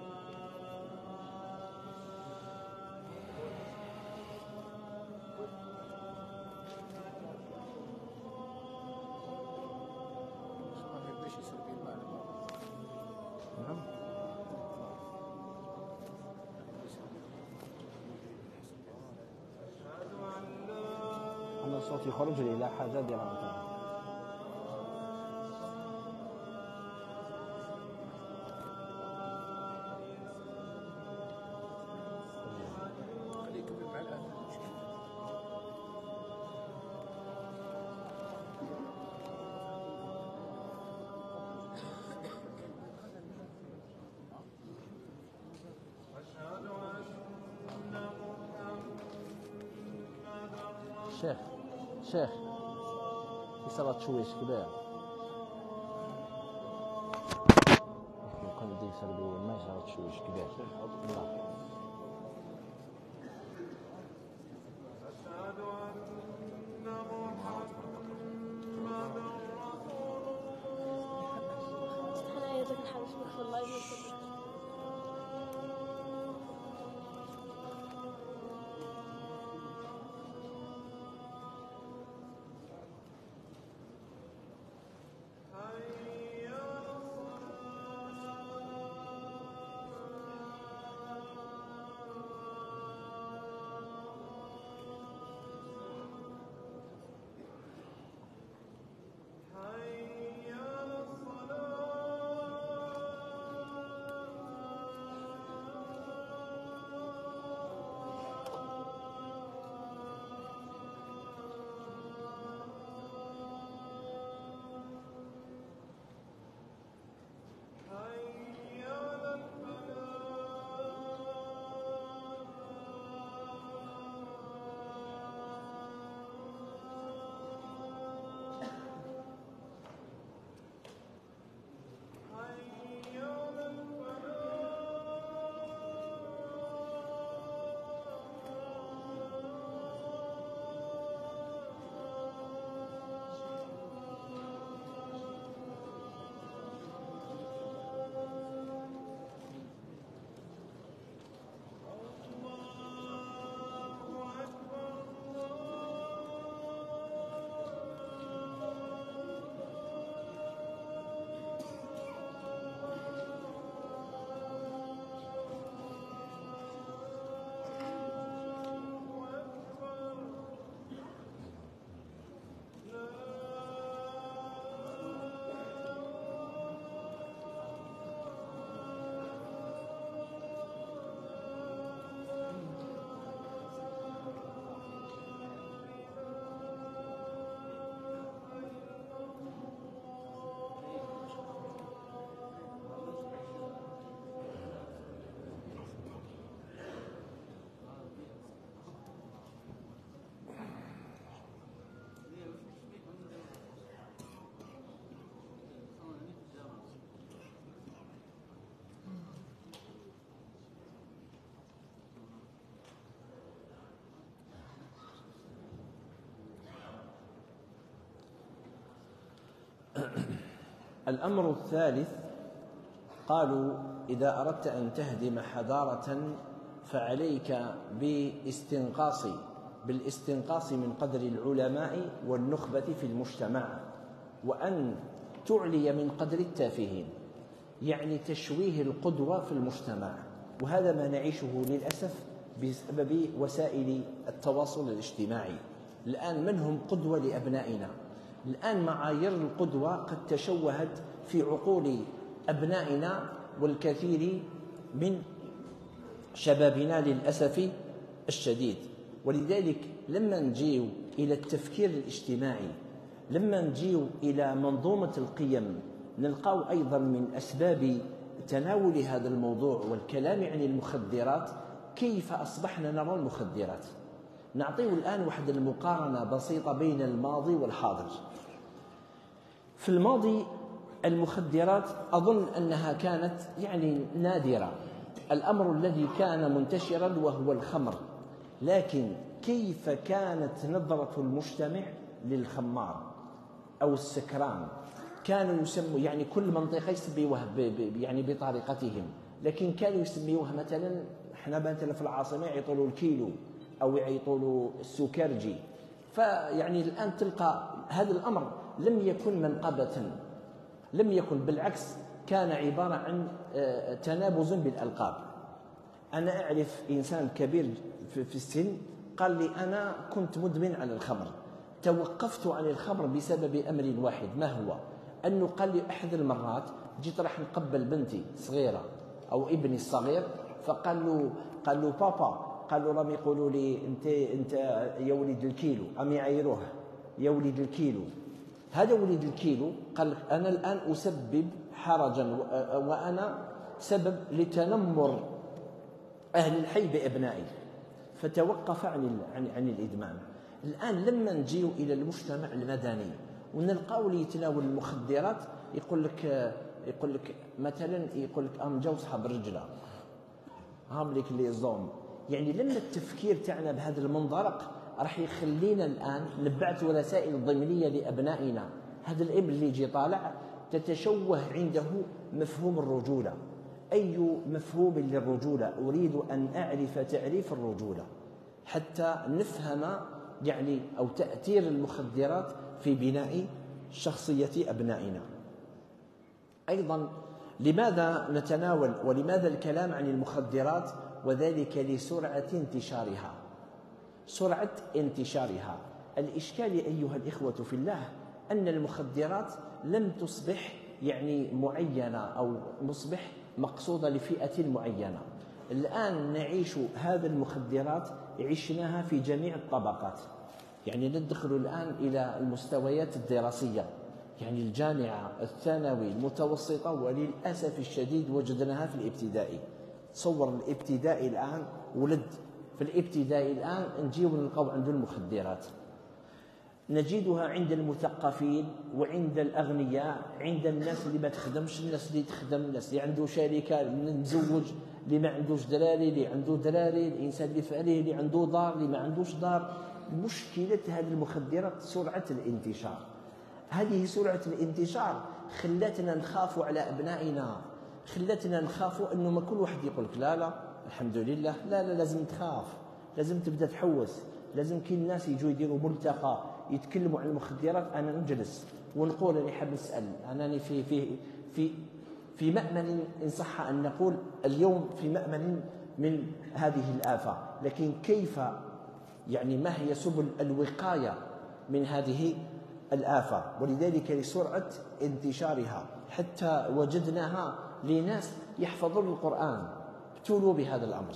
نعم. أنا صوتي يخرج لي لا حاجة ديال عمتها. شيخ شيخ يصير تشويش كبير يكون ديك سربي ما يصير تشويش كبير لا انا يدك نحاول نشوف اللايف يمكن الأمر الثالث قالوا إذا أردت أن تهدم حضارة فعليك باستنقاص بالاستنقاص من قدر العلماء والنخبة في المجتمع وأن تعلي من قدر التافهين، يعني تشويه القدوة في المجتمع. وهذا ما نعيشه للأسف بسبب وسائل التواصل الاجتماعي. الآن من هم قدوة لأبنائنا؟ الآن معايير القدوة قد تشوهت في عقول أبنائنا والكثير من شبابنا للأسف الشديد. ولذلك لما نجيو إلى التفكير الاجتماعي، لما نجيو إلى منظومة القيم، نلقاو أيضا من أسباب تناول هذا الموضوع والكلام عن المخدرات كيف أصبحنا نرى المخدرات. نعطيه الآن واحد المقارنة بسيطة بين الماضي والحاضر. في الماضي المخدرات أظن أنها كانت يعني نادرة، الأمر الذي كان منتشرا وهو الخمر، لكن كيف كانت نظرة المجتمع للخمار أو السكران؟ كانوا يسموا يعني كل منطقة يسميوها يعني بطريقتهم، لكن كانوا يسميوها مثلا احنا مثلا في العاصمة يعيطوا الكيلو أو يعيطوا السكرجي. فيعني الآن تلقى هذا الأمر لم يكن منقبة، لم يكن، بالعكس كان عبارة عن تنابز بالألقاب. أنا أعرف إنسان كبير في السن قال لي أنا كنت مدمن على الخمر، توقفت عن الخمر بسبب أمر واحد، ما هو؟ أنه قال لي أحد المرات جيت راح نقبل بنتي صغيرة أو ابني الصغير، فقال له قال له بابا، قال له راهم يقولوا لي أنت أنت يا وليد الكيلو، أم يعيروه يا وليد الكيلو. هذا وليد الكيلو قال أنا الآن أسبب حرجا وأنا سبب لتنمر أهل الحي بأبنائي، فتوقف عن عن عن الإدمان. الآن لما نجيو إلى المجتمع المدني ونلقاو اللي يتناول المخدرات يقول لك يقول لك مثلا يقول لك ام جاو صحاب الرجله هام لك لي زوم. يعني لما التفكير تاعنا بهذا المنطلق راح يخلينا الآن نبعث رسائل ضمنية لأبنائنا. هذا الابن اللي يجي طالع تتشوه عنده مفهوم الرجولة. أي مفهوم للرجولة؟ أريد أن أعرف تعريف الرجولة حتى نفهم يعني أو تأثير المخدرات في بناء شخصية أبنائنا. أيضا لماذا نتناول ولماذا الكلام عن المخدرات؟ وذلك لسرعة انتشارها. سرعة انتشارها الإشكال أيها الإخوة في الله أن المخدرات لم تصبح يعني معينة أو مصبح مقصودة لفئة معينة. الآن نعيش هذا المخدرات عشناها في جميع الطبقات، يعني ندخل الآن إلى المستويات الدراسية، يعني الجامعة، الثانوي، المتوسطة، وللأسف الشديد وجدناها في الابتدائي. تصور الابتدائي الآن ولد في الابتدائي الآن نجيو نلقاو عنده المخدرات، نجدها عند المثقفين وعند الأغنياء، عند الناس اللي ما تخدمش، الناس اللي تخدم، الناس اللي عنده شركة متزوج، اللي ما عندوش دراري، اللي عنده دراري، الإنسان اللي فعليه، اللي عنده دار، اللي ما عندوش دار. مشكلة هذه المخدرات سرعة الانتشار. هذه سرعة الانتشار خلتنا نخاف على أبنائنا، خلتنا نخاف أنه ما كل واحد يقول لك لا لا الحمد لله، لا لا لازم تخاف، لازم تبدأ تحوس، لازم كي الناس يجوا يديروا ملتقى يتكلموا عن المخدرات أنا نجلس ونقول أنا حاب نسأل، أنني في في في في مأمن إن صح أن نقول اليوم في مأمن من هذه الآفة، لكن كيف يعني ما هي سبل الوقاية من هذه الآفة؟ ولذلك لسرعة انتشارها حتى وجدناها لناس يحفظون القرآن ابتلوا بهذا الأمر.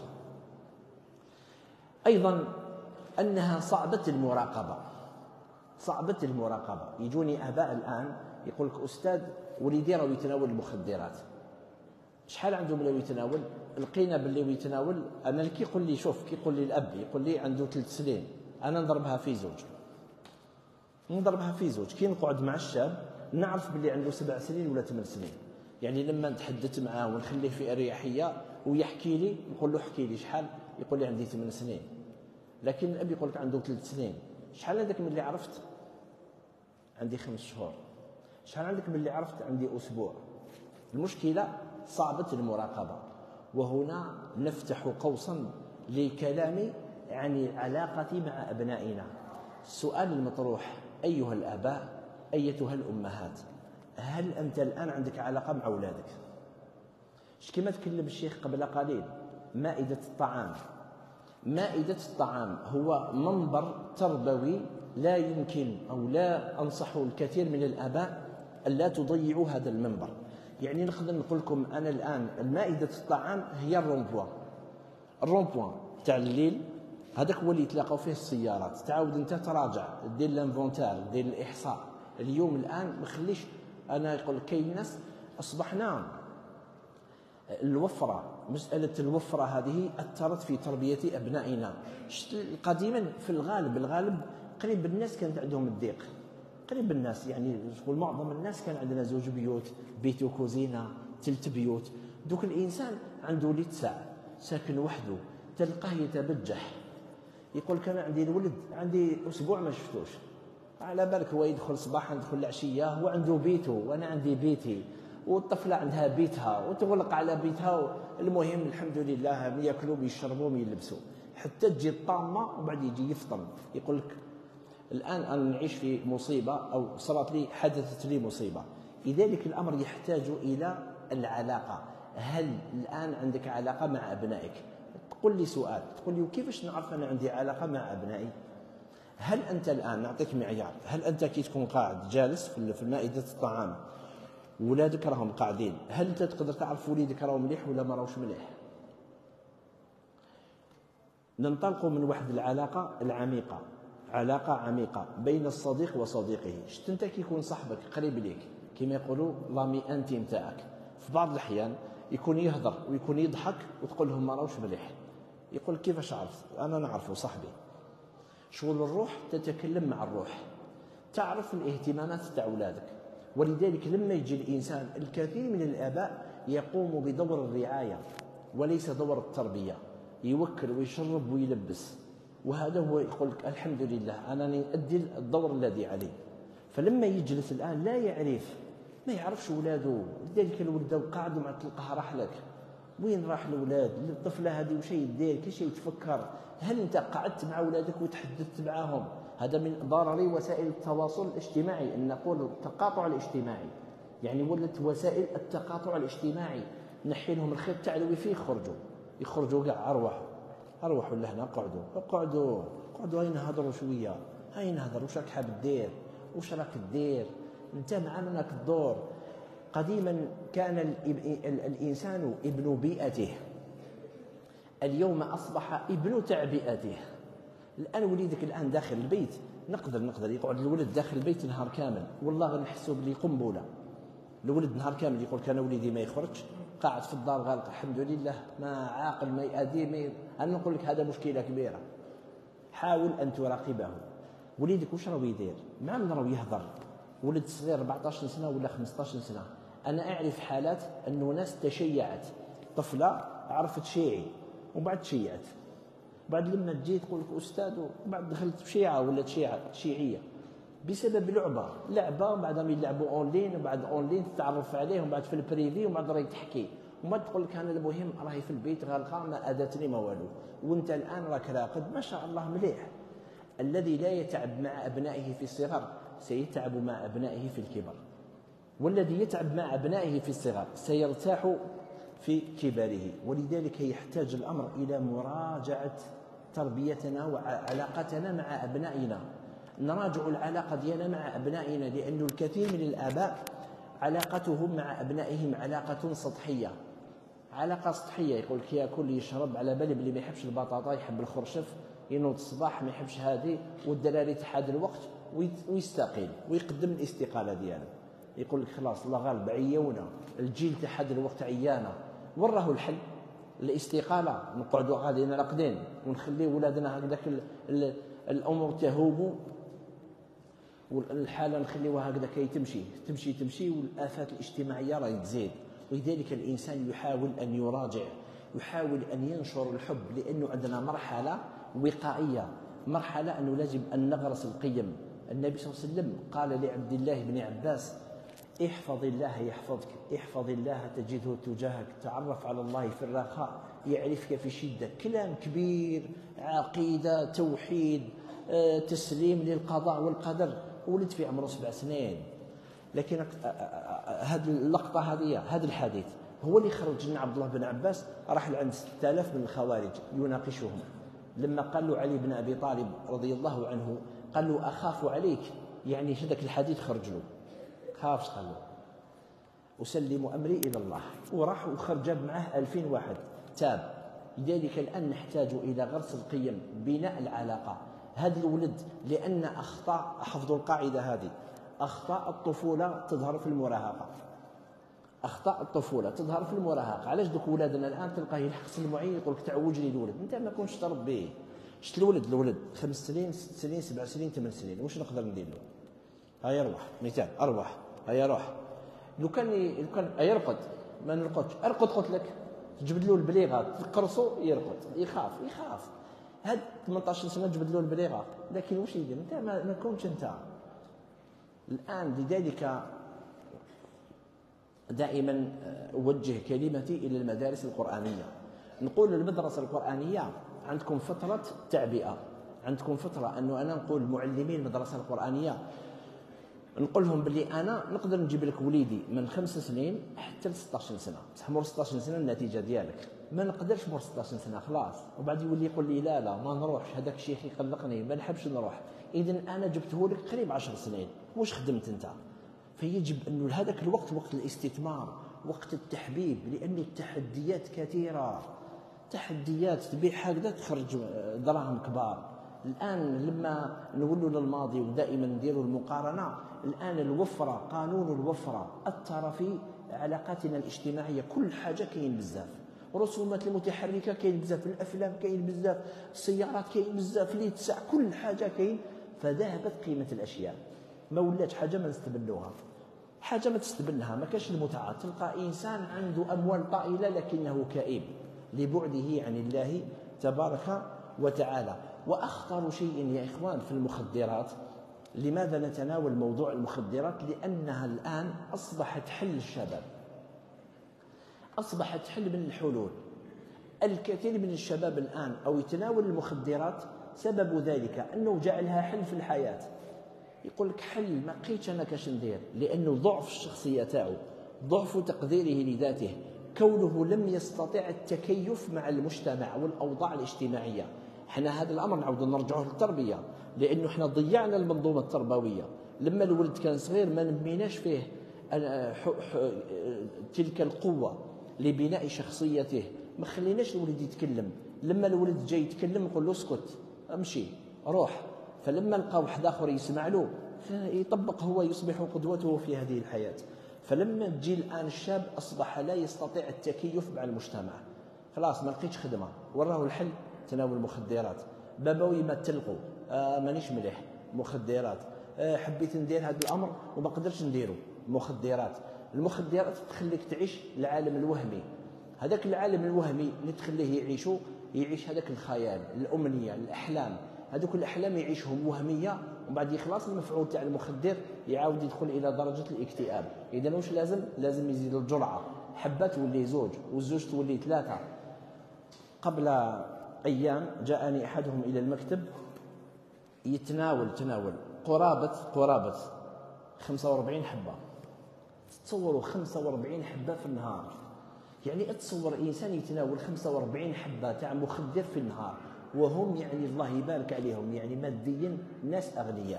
أيضا أنها صعبة المراقبة، صعبة المراقبة. يجوني آباء الآن يقول لك أستاذ وليدي راه يتناول المخدرات، شحال عنده بلا يتناول؟ لقينا باللي يتناول. أنا اللي كيقول لي شوف كيقول لي الأب يقول لي عنده ثلاث سنين، أنا نضربها في زوج، نضربها في زوج. كي نقعد مع الشاب نعرف باللي عنده سبع سنين ولا ثمان سنين، يعني لما نتحدث معاه ونخليه في أريحية ويحكي لي نقول له احكي لي شحال، يقول لي عندي ثمان سنين. لكن الأب يقول لك عنده ثلاث سنين، شحال عندك من اللي عرفت؟ عندي خمس شهور. شحال عندك من اللي عرفت؟ عندي أسبوع. المشكلة صعبة المراقبة. وهنا نفتح قوسا لكلامي عن العلاقة مع أبنائنا. السؤال المطروح أيها الآباء أيتها الأمهات، هل أنت الآن عندك علاقة مع أولادك؟ كما تكلم الشيخ قبل قليل، مائدة الطعام. مائدة الطعام هو منبر تربوي لا يمكن أو لا أنصح الكثير من الآباء ألا تضيعوا هذا المنبر. يعني نقدر نقول لكم أنا الآن المائدة الطعام هي الرومبوان، الرومبوان تاع الليل هذاك هو اللي يتلاقوا فيه السيارات. تعاود انت تراجع دير الانفونتار دير الإحصاء. اليوم الآن ما خليش أنا يقول كاين ناس أصبحنا الوفرة، مسألة الوفرة هذه أثرت في تربية أبنائنا. قديما في الغالب الغالب قريب الناس كانت عندهم الضيق، قريب الناس، يعني شغل معظم الناس كان عندنا زوج بيوت، بيت وكوزينه، ثلاث بيوت. دوك الانسان عنده ولد ساعه ساكن وحده، تلقاه يتبجح يقول لك انا عندي الولد عندي اسبوع ما شفتوش، على بالك هو يدخل صباحا يدخل العشيه، هو عنده بيته وانا عندي بيتي، والطفله عندها بيتها وتغلق على بيتها. المهم الحمد لله ياكلوا ويشربوا ويلبسوا، حتى تجي الطامه وبعد يجي يفطن يقول لك الان انا نعيش في مصيبه او صارت لي حدثت لي مصيبه. لذلك الامر يحتاج الى العلاقه. هل الان عندك علاقه مع ابنائك؟ تقول لي سؤال، تقول لي وكيفاش نعرف انا عندي علاقه مع ابنائي؟ هل انت الان نعطيك معيار، هل انت كي تكون قاعد جالس في مائده الطعام ولادك راهم قاعدين، هل انت تقدر تعرف وليدك راهم مليح ولا ما راهوش مليح؟ ننطلق من واحد العلاقه العميقه، علاقه عميقه بين الصديق وصديقه. شفت انت كي يكون صاحبك قريب ليك كما يقولوا لامي انتيم تاعك، في بعض الاحيان يكون يهضر ويكون يضحك وتقول لهم ما راهوش مليح، يقول كيفاش عرفت؟ انا نعرفه صاحبي. شغل الروح تتكلم مع الروح، تعرف الاهتمامات تاع اولادك. ولذلك لما يجي الانسان، الكثير من الاباء يقوم بدور الرعايه وليس دور التربيه، يوكل ويشرب ويلبس، وهذا هو يقول لك الحمد لله انا نؤدي الدور الذي علي. فلما يجلس الان لا يعرف، ما يعرفش اولاده، لذلك الولد قاعد وما تلقاه راح لك، وين راح الاولاد؟ الطفله هذه وش يدير؟ كيش يتفكر؟ هل انت قعدت مع اولادك وتحدثت معهم؟ هذا من ضرر وسائل التواصل الاجتماعي، ان نقول التقاطع الاجتماعي، يعني ولت وسائل التقاطع الاجتماعي. نحي لهم الخيط تاع الويفي، يخرجوا يخرجوا كاع، اروحوا اروحوا لهنا، قعدوا قعدوا قعدوا هاي نهضروا شويه، هاي نهضر واش راك حاب دير، واش راك دير انت معنا راك الدور. قديما كان الانسان ابن بيئته، اليوم اصبح ابن تعبئته. الان وليدك الان داخل البيت، نقدر نقدر يقعد الولد داخل البيت نهار كامل، والله غير نحسوا بلي قنبله. الولد نهار كامل يقول كان وليدي ما يخرجش، قاعد في الدار غالق الحمد لله، ما عاقل ما يأذي ما. انا نقول لك هذا مشكله كبيره. حاول ان تراقبه، وليدك واش راهو يدير؟ مع من راهو يهضر؟ ولد صغير أربعطاش سنه ولا خمسطاش سنه. انا اعرف حالات انه ناس تشيعت، طفله عرفت شيعي وبعد تشيعت، بعد لما تجي تقول لك استاذ وبعد دخلت بشيعه ولا شيعه شيعيه بسبب لعبه لعبه، وبعدهم يلعبوا اونلاين، وبعد اونلاين تتعرف عليهم، بعد في البريفي، وبعد راهي تحكي، وما تقول لك انا المهم راهي في البيت غالقه ما اذتني ما والو، وانت الان راك راقد ما شاء الله مليح. الذي لا يتعب مع ابنائه في الصغر سيتعب مع ابنائه في الكبر، والذي يتعب مع ابنائه في الصغر سيرتاح في كبره. ولذلك يحتاج الامر الى مراجعه تربيتنا وعلاقتنا مع ابنائنا، نراجع العلاقه ديالنا مع ابنائنا، لأن الكثير من الاباء علاقتهم مع ابنائهم علاقه سطحيه، علاقه سطحيه، يقول لك ياكل يشرب على بالي بلي ما يحبش البطاطا، يحب الخرشف، ينوض الصباح ما يحبش هذه، والدراري تحاد الوقت ويستقيل ويقدم الاستقاله ديالو، يقول لك خلاص الله غالب عيونا، الجيل تحاد الوقت عيانا. وين راهو الحل؟ الاستقاله، نقعدوا غاديين راقدين ونخلي ولادنا هكذاك الامور تهوب والحاله نخليوها هكذا كي تمشي تمشي تمشي والآفات الاجتماعيه راهي تزيد. ولذلك الانسان يحاول ان يراجع، يحاول ان ينشر الحب، لانه عندنا مرحله وقائيه، مرحله انه لازم ان نغرس القيم. النبي صلى الله عليه وسلم قال لعبد الله بن عباس: احفظ الله يحفظك، احفظ الله تجده تجاهك، تعرف على الله في الرخاء يعرفك في الشده. كلام كبير، عقيده، توحيد، آه، تسليم للقضاء والقدر. ولد في عمره سبع سنين، لكن هذه اللقطه هذه هذا الحديث هو اللي خرج لنا عبد الله بن عباس، راح لعند ستة آلاف من الخوارج يناقشهم. لما قال له علي بن ابي طالب رضي الله عنه، قال له اخاف عليك، يعني هذاك الحديث خرج له، خافش، قال له اسلم امري الى الله، وراح وخرج جاب معه ألفين واحد تاب. لذلك الان نحتاج الى غرس القيم، بناء العلاقه. هذا الولد لان اخطاء، حفظوا القاعده هذه، اخطاء الطفوله تظهر في المراهقه، اخطاء الطفوله تظهر في المراهقه. علاش دوك ولادنا الان تلقاه يلحق سن معين يقول لك تعوج لي الولد، انت ما كنتش تربيه. شفت الولد الولد خمس سنين ست سنين سبع سنين ثمان سنين، واش نقدر ندير له؟ هيا روح مثال أرواح هيا روح لو كان لو كان يرقد ما نرقدش ارقد قلت لك تجبد له البليغه تقرصو يرقد يخاف يخاف هاد ثمانطاش سنه تجبد له البليغه لكن واش يدير انت ما, ما كنتش انت الان. لذلك دائما اوجه كلمتي الى المدارس القرانيه، نقول للمدرسه القرانيه عندكم فتره تعبئه، عندكم فتره انه انا نقول معلمين المدرسه القرانيه نقول لهم باللي انا نقدر نجيب لك وليدي من خمس سنين حتى ل ستطاش سنه، بصح مور ستطاش سنه النتيجه ديالك ما نقدرش مور ستطاش سنه خلاص، وبعد يولي يقول لي لا لا ما نروحش هذاك الشيخ يقلقني ما نحبش نروح. اذا انا جبته لك قريب عشر سنين واش خدمت انت؟ فيجب انه هذاك الوقت وقت الاستثمار وقت التحبيب، لانه التحديات كثيره، تحديات تبيع هكذا تخرج دراهم كبار. الآن لما نقولوا للماضي ودائما نديروا المقارنة، الآن الوفرة قانون الوفرة أثر في علاقاتنا الاجتماعية، كل حاجة كاين بزاف، رسومات المتحركة كاين بزاف، الأفلام كاين بزاف، السيارات كاين بزاف، اللي تسع كل حاجة كاين، فذهبت قيمة الأشياء ما ولات حاجة ما نستبلوها، حاجة ما تستبلها، ما كاش المتعة. تلقى إنسان عنده أموال طائلة لكنه كئيب لبعده عن الله تبارك وتعالى. وأخطر شيء يا إخوان في المخدرات، لماذا نتناول موضوع المخدرات؟ لأنها الآن أصبحت حل الشباب، أصبحت حل من الحلول. الكثير من الشباب الآن أو يتناول المخدرات سبب ذلك أنه جعلها حل في الحياة، يقول لك حل ما لقيتش أنا كاش ندير، لأنه ضعف الشخصية تاعو، ضعف تقديره لذاته، كونه لم يستطع التكيف مع المجتمع والأوضاع الاجتماعية. احنا هذا الامر نعود نرجعه للتربيه، لانه احنا ضيعنا المنظومه التربويه. لما الولد كان صغير ما نبيناش فيه تلك القوه لبناء شخصيته، ما خليناش الولد يتكلم. لما الولد جاي يتكلم نقول له اسكت امشي روح، فلما لقى واحد اخر يسمع له يطبق، هو يصبح قدوته في هذه الحياه. فلما تجي الان الشاب اصبح لا يستطيع التكيف مع المجتمع، خلاص ما لقيتش خدمه، وراه الحل تناول المخدرات. بابوي ما تلقوا آه مانيش مليح مخدرات، آه حبيت ندير هذا الامر وما قدرتش نديره مخدرات. المخدرات تخليك تعيش العالم الوهمي، هذاك العالم الوهمي اللي تخليه يعيشو يعيش هذاك الخيال، الامنيه، الاحلام، هذوك الاحلام يعيشهم وهميه، ومن بعد يخلص المفعول تاع المخدر يعاود يدخل الى درجه الاكتئاب. اذا واش لازم؟ لازم يزيد الجرعه، حبه تولي زوج والزوج تولي ثلاثه. قبل أيام جاءني أحدهم إلى المكتب يتناول تناول قرابة قرابة خمسة وأربعين حبة. تصوروا خمسة وأربعين حبة في النهار، يعني اتصور إنسان يتناول خمسة وأربعين حبة تاع مخدر في النهار، وهم يعني الله يبارك عليهم يعني ماديا ناس أغنياء.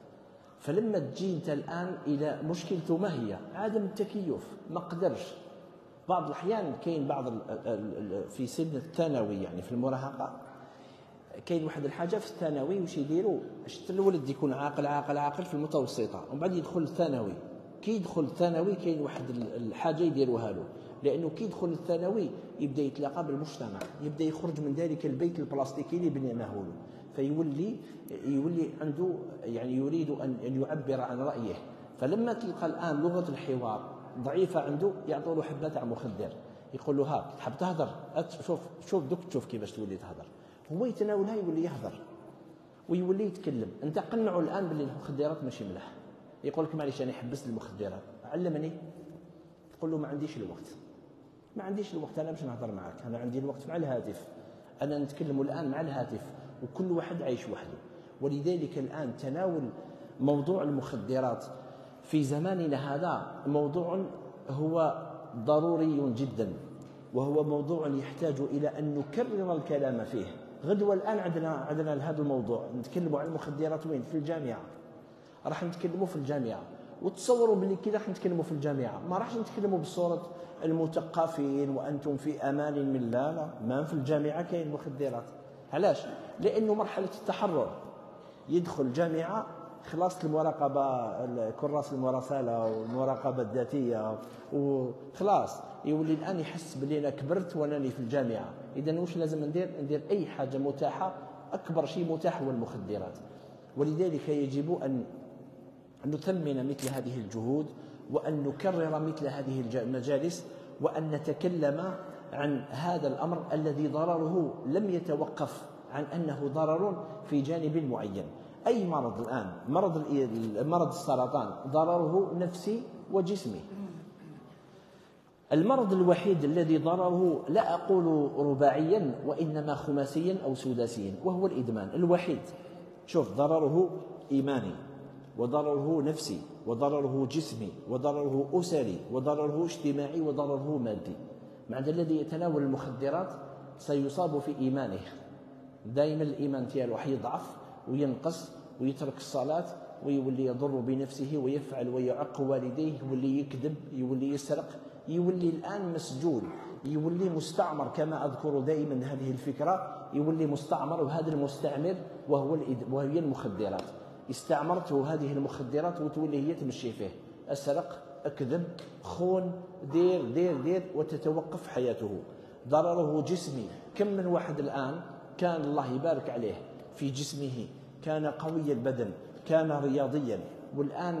فلما تجي أنت الآن إلى مشكلته ما هي؟ عدم التكيف، ما قدرش. بعض الأحيان كاين بعض في سن الثانوي يعني في المراهقة كاين واحد الحاجة في الثانوي واش يديروا؟ شفت الولد يكون عاقل عاقل عاقل في المتوسطة ومن بعد يدخل الثانوي. كي يدخل الثانوي كاين واحد الحاجة يديروها له، لأنه كي يدخل الثانوي يبدأ يتلاقى بالمجتمع، يبدأ يخرج من ذلك البيت البلاستيكي اللي بنيناه له، فيولي يولي عنده يعني يريد أن يعبر عن رأيه. فلما تلقى الآن لغة الحوار ضعيفة عنده يعطوا له حبة تاع مخدر، يقول له ها تحب تهضر شوف شوف دوك تشوف كيفاش تولي تهضر، هو يتناولها يولي يهضر ويولي يتكلم. انت قنعوا الان باللي المخدرات ماشي ملاح، يقول لك معليش انا حبست المخدرات علمني، تقول له ما عنديش الوقت، ما عنديش الوقت، انا باش نهضر معك، انا عندي الوقت مع الهاتف، انا نتكلم الان مع الهاتف، وكل واحد عايش وحده. ولذلك الان تناول موضوع المخدرات في زماننا هذا موضوع هو ضروري جدا، وهو موضوع يحتاج إلى أن نكرر الكلام فيه. غدوة الآن عندنا عندنا هذا الموضوع نتكلموا عن المخدرات وين؟ في الجامعة، راح نتكلموا في الجامعة. وتصوروا باللي كي راح نتكلموا في الجامعة ما راحش نتكلموا بصورة المثقفين وأنتم في أمان من لا لا، ما في الجامعة كاين مخدرات. علاش؟ لأنه مرحلة التحرر، يدخل الجامعة خلاص المراقبة كراس المراسلة والمراقبة الذاتية وخلاص يولي الآن يحس بلي أنا كبرت وأنني في الجامعة. إذن وش لازم ندير؟ ندير أي حاجة متاحة، أكبر شيء متاح هو المخدرات. ولذلك يجب أن أن نثمن مثل هذه الجهود، وأن نكرر مثل هذه المجالس، وأن نتكلم عن هذا الأمر الذي ضرره لم يتوقف عن أنه ضرر في جانب معين. أي مرض الآن، مرض مرض السرطان ضرره نفسي وجسمي. المرض الوحيد الذي ضرره لا أقول رباعيا وإنما خماسيا أو سداسيا، وهو الإدمان الوحيد. شوف، ضرره إيماني، وضرره نفسي، وضرره جسمي، وضرره أسري، وضرره اجتماعي، وضرره مادي. مع الذي يتناول المخدرات سيصاب في إيمانه، دائما الإيمان ديالو يضعف وينقص ويترك الصلاة ويولي يضر بنفسه ويفعل ويعق والديه، يولي يكذب، يولي يسرق، يولي الآن مسجون، يولي مستعمر. كما أذكر دائما هذه الفكرة، يولي مستعمر، وهذا المستعمر وهو وهي المخدرات. استعمرته هذه المخدرات وتولي هي تمشي فيه، أسرق، أكذب، خون، دير دير دير وتتوقف حياته. ضرره جسمي. كم من واحد الآن كان الله يبارك عليه في جسمه، كان قوي البدن، كان رياضيا، والآن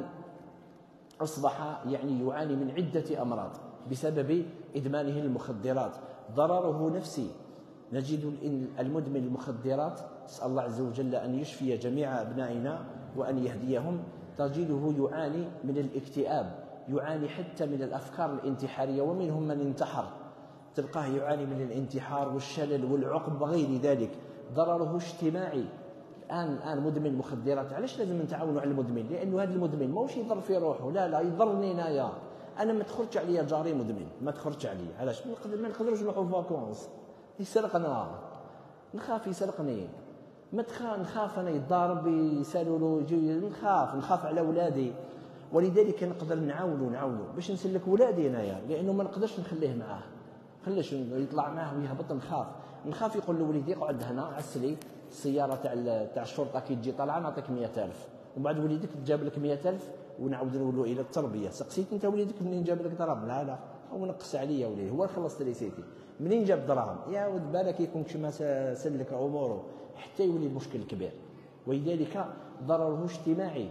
أصبح يعني يعاني من عدة أمراض بسبب إدمانه المخدرات. ضرره نفسي. نجد المدمن المخدرات، نسأل الله عز وجل أن يشفي جميع أبنائنا وأن يهديهم، تجده يعاني من الاكتئاب، يعاني حتى من الأفكار الانتحارية، ومنهم من انتحر، تلقاه يعاني من الانتحار والشلل والعقم وغير ذلك. ضرره اجتماعي. الآن الآن مدمن المخدرات، علاش لازم نتعاونوا على المدمن؟ لأنه هذا المدمن ماهوش يضر في روحه، لا لا، يضرني انايا. أنا ما تخرجش عليا جاري مدمن، ما تخرجش عليا. علاش؟ ما نقدروش نروحوا فاكونس، يسرقنا، نخاف يسرقني، ما تخاف، نخاف أنا يتضارب يسالوا له يجي، نخاف نخاف على أولادي. ولذلك نقدر نعاونوا نعاونوا باش نسلك ولادي انايا، لأنه ما نقدرش نخليه معاه، خليش يطلع معاه ويهبط. نخاف نخاف يقول لوليدي اقعد هنا عسلي، السياره تاع تاع الشرطه كي تجي طالعه نعطيك مئة ألف، ومن بعد وليدك تجاب لك مئة ألف ونعاود نولوا الى التربيه. سقسيت انت وليدك منين جاب لك دراهم؟ لا لا، هو نقص عليا وليدي، هو خلصت لي سيتي، منين جاب دراهم؟ يا ولد بالك يكون كما سلك اموره حتى يولي المشكل كبير. ولذلك ضرره اجتماعي،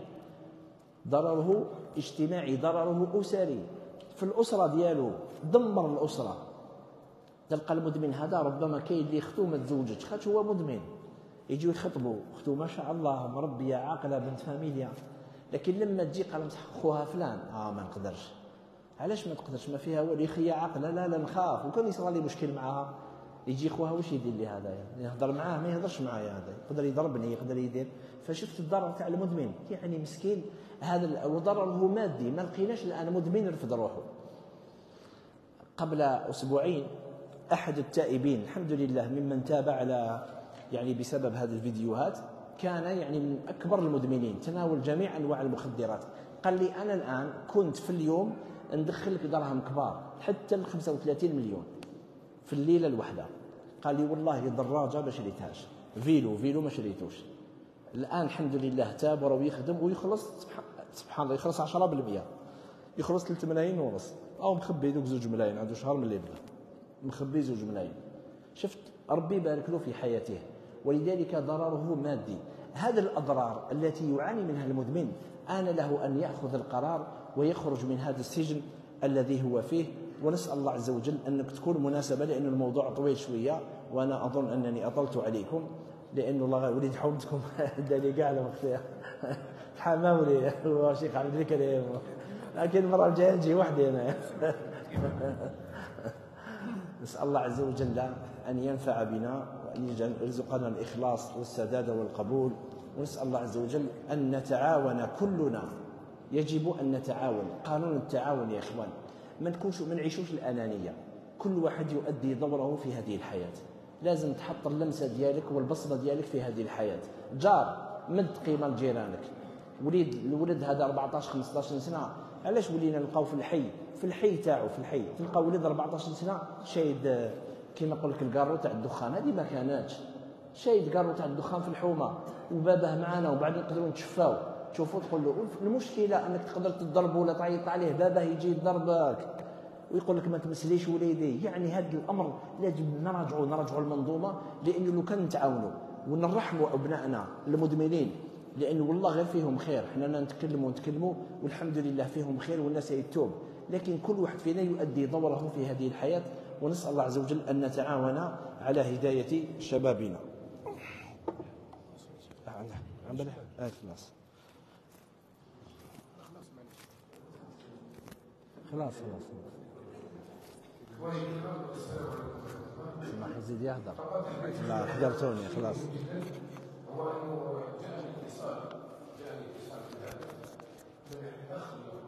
ضرره اجتماعي، ضرره اسري. في الاسره ديالو دمر الاسره. تلقى المدمن هذا ربما كاين اللي اختو ما تزوجتش خاطر هو مدمن، يجيو يخطبوا اختو ما شاء الله مربيه عاقله بنت فاميليا، لكن لما تجي قال خوها فلان اه ما نقدرش. علاش ما تقدرش؟ ما فيها والو، خيه عاقله، لا لا نخاف. وكان يصرى لي مشكل معها يجي خوها واش يدير لي هذا؟ يهضر معاه ما يهضرش معايا، هذا يقدر يضربني، يقدر يدير. فشفت الضرر تاع المدمن، يعني مسكين هذا. وضرره مادي، ما لقيناش الان مدمن يرفض روحه. قبل اسبوعين أحد التائبين الحمد لله ممن تاب على يعني بسبب هذه الفيديوهات، كان يعني من أكبر المدمنين، تناول جميع أنواع المخدرات. قال لي أنا الآن كنت في اليوم ندخل لك دراهم كبار حتى ل خمسة وثلاثين مليون في الليلة الواحدة. قال لي والله دراجة ما شريتهاش، فيلو فيلو ما شريتوش. الآن الحمد لله تاب وراه يخدم ويخلص، سبحان الله، يخلص عشرة بالمئة، يخلص ثلاثة ملايين ونص، أو مخبي دوك زوج ملايين، عنده شهر من اللي بدا مخبي زوج ملايين. شفت ربي بارك له في حياته. ولذلك ضرره مادي. هذه الأضرار التي يعاني منها المدمن آن له أن يأخذ القرار ويخرج من هذا السجن الذي هو فيه. ونسأل الله عز وجل أنك تكون مناسبة، لأن الموضوع طويل شوية وأنا أظن أنني أطلت عليكم، لأن الله وليد حومتكم دالي قاع وقتها حماولي هو شيخ عبد الكريم، لكن المرة الجاية نجي وحدي أنا. نسأل الله عز وجل أن ينفع بنا وأن يرزقنا الإخلاص والسداد والقبول. ونسأل الله عز وجل أن نتعاون كلنا، يجب أن نتعاون، قانون التعاون يا إخوان. ما نكونش ما نعيشوش الأنانية، كل واحد يؤدي دوره في هذه الحياة. لازم تحط اللمسة ديالك والبصمة ديالك في هذه الحياة. جار مد قيمة لجيرانك. وليد الولد هذا أربعطاش خمسطاش سنة، علاش ولينا نلقاو في الحي في الحي تاعو في الحي تلقى ولد أربعطاش سنة شايد كيما نقول لك الكارو تاع الدخان، هذه ما كانتش، شايد كارو تاع الدخان في الحومه وباباه معانا، وبعد نقدروا نتشفاو. تشوفوا تقول له المشكله انك تقدر تضرب ولا تعيط عليه، باباه يجي يضربك ويقول لك ما تمسليش وليدي. يعني هذا الامر لازم نراجعوا نراجعوا المنظومه، لانه لو كان نتعاونوا ونرحموا ابنائنا المدمنين لأن والله غير فيهم خير، حنا نتكلموا ونتكلموا والحمد لله فيهم خير والناس يتوب، لكن كل واحد فينا يؤدي دوره في هذه الحياة، ونسأل الله عز وجل أن نتعاون على هداية شبابنا. آه خلاص خلاص خلاص ما يزيد يهدر، لا حضرتوني خلاص. هو انه جاء الاتصال جاء الاتصال من الاخ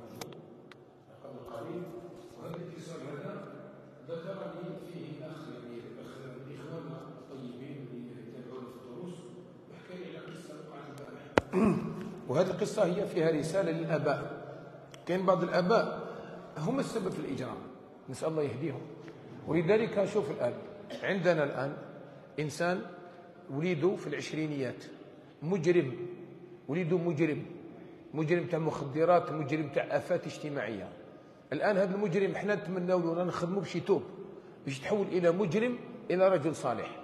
قبل قليل، وهذا الاتصال هذا ذكرني فيه اخ يعني اخ من اخواننا الطيبين اللي يتابعون في الدروس، وحكى لي على قصه وقعت البارح. وهذه القصه هي فيها رساله للاباء. كاين بعض الاباء هم السبب في الاجرام، نسال الله يهديهم. ولذلك شوف الان عندنا الان انسان وليده في العشرينيات، مجرم، وليده مجرم، مجرم تاع مخدرات، مجرم تاع آفات اجتماعية. الآن هذا المجرم احنا نتمناو له نخدموا باش يتوب، باش يتحول إلى مجرم إلى رجل صالح.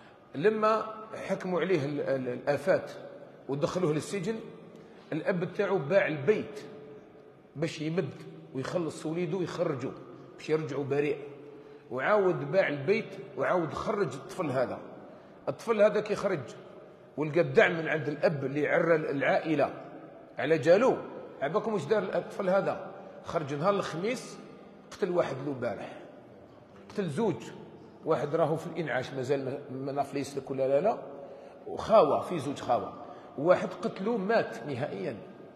لما حكموا عليه الآفات ودخلوه للسجن، الأب تاعو باع البيت باش يمد ويخلص وليده ويخرجه باش يرجعوا بريء، وعاود باع البيت وعاود خرج الطفل هذا. الطفل هذا كي خرج ولقى الدعم من عند الاب اللي عرى العائله على جالو، عباكم واش دار الطفل هذا؟ خرج نهار الخميس قتل واحد له البارح، قتل زوج، واحد راهو في الانعاش مازال ما نعرف يسلك ولا لا لا، وخاوه في زوج خاوه، وواحد قتلو مات نهائيا.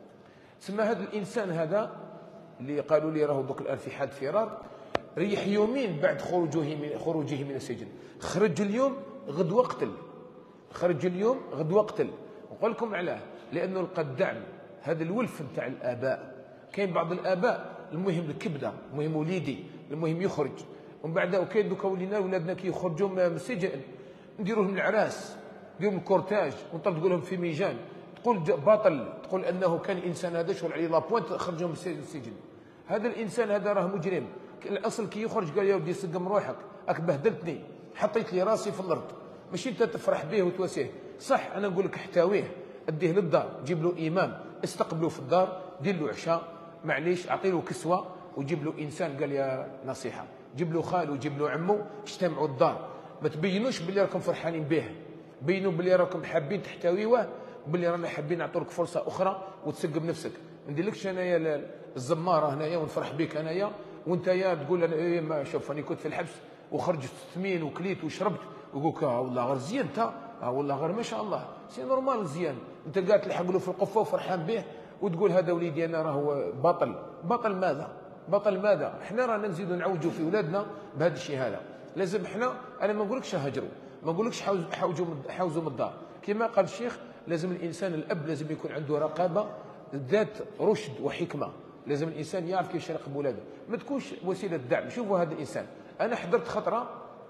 تسمى هذا الانسان هذا اللي قالوا لي راهو دوك الان في حال فرار، ريح يومين بعد خروجه من خروجه من السجن، خرج اليوم غدوه قتل، خرج اليوم غدوه قتل. نقول لكم علاه، لانه لقى الدعم، هذا الولف نتاع الاباء. كاين بعض الاباء المهم الكبده، المهم وليدي، المهم يخرج، ومن بعد وكاين دوكا ولينا ولادنا كي يخرجوا من السجن نديروا لهم العراس، نديروا لهم الكورتاج ونطلقوا لهم في ميجان، تقول باطل، تقول انه كان الانسان هذا شغل عليه لابوانت خرجوا من السجن. هذا الانسان هذا راه مجرم. الاصل كي يخرج قال يا ودي سقم روحك، راك بهدلتني، حطيت لي راسي في الارض، ماشي انت تفرح به وتواسيه. صح انا نقول لك احتويه، اديه للدار، جيب له امام، استقبله في الدار، دير له عشاء، معليش اعطي له كسوه، وجيب له انسان قال يا نصيحه، جيب له خاله وجيب له عمو، اجتمعوا الدار، ما تبينوش باللي راكم فرحانين به، بينوا باللي راكم حابين تحتويوه، باللي رانا حابين نعطوك فرصه اخرى وتسقم نفسك. ما نديرلكش انايا الزماره هنايا ونفرح بك انايا وانت يا تقول انا إيه ما شوف راني كنت في الحبس وخرجت ثمين وكليت وشربت، ويقول لك اه والله غير زين انت، اه والله غير ما شاء الله سي نورمال زيان، انت قاعد تلحق له في القفه وفرحان به وتقول هذا وليدي انا راهو بطل. بطل ماذا؟ بطل ماذا؟ احنا رانا نزيدوا نعوجوا في ولادنا بهذا الشيء هذا. لازم احنا، انا ما نقولكش هجروا، ما نقولكش حوزوا حوزوا من الدار، كما قال الشيخ لازم الانسان الاب لازم يكون عنده رقابه ذات رشد وحكمه، لازم الانسان يعرف كيفاش يراقب ولاده، ما تكونش وسيله دعم. شوفوا هذا الانسان، انا حضرت خطره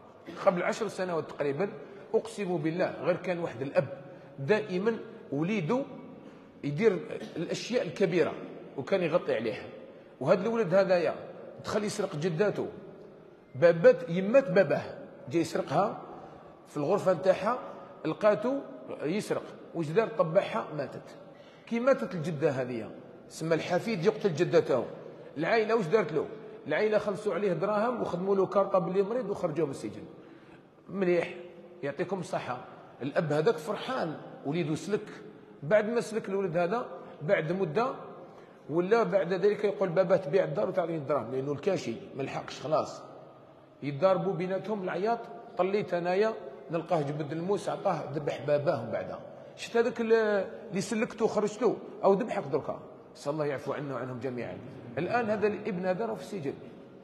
قبل عشر سنوات تقريبا، اقسم بالله غير كان واحد الاب دائما وليده يدير الاشياء الكبيره وكان يغطي عليها، وهذا الولد هذايا دخل يسرق جداته، بابات يمات باباه جاي يسرقها في الغرفه نتاعها، لقاتو يسرق، واش دار؟ طبعها ماتت. كي ماتت الجده هذه سما الحفيد يقتل جدته، العائله واش دارت له؟ العائله خلصوا عليه دراهم وخدموا له كارطه باللي مريض وخرجوه من السجن. مليح، يعطيكم الصحه. الاب هذاك فرحان وليده سلك، بعد ما سلك الولد هذا بعد مده ولا بعد ذلك يقول بابا تبيع الدار وتعطيني الدراهم، لانه الكاشي ما لحقش خلاص، يتضاربوا بيناتهم العياط. طليت انايا نلقاه جبد الموس عطاه ذبح باباه. بعدها شفت هذاك اللي سلكته وخرجته او ذبحك دركا، نسال الله يعفو عنا وعنهم جميعا. الان هذا الابن هذا راه في السجن،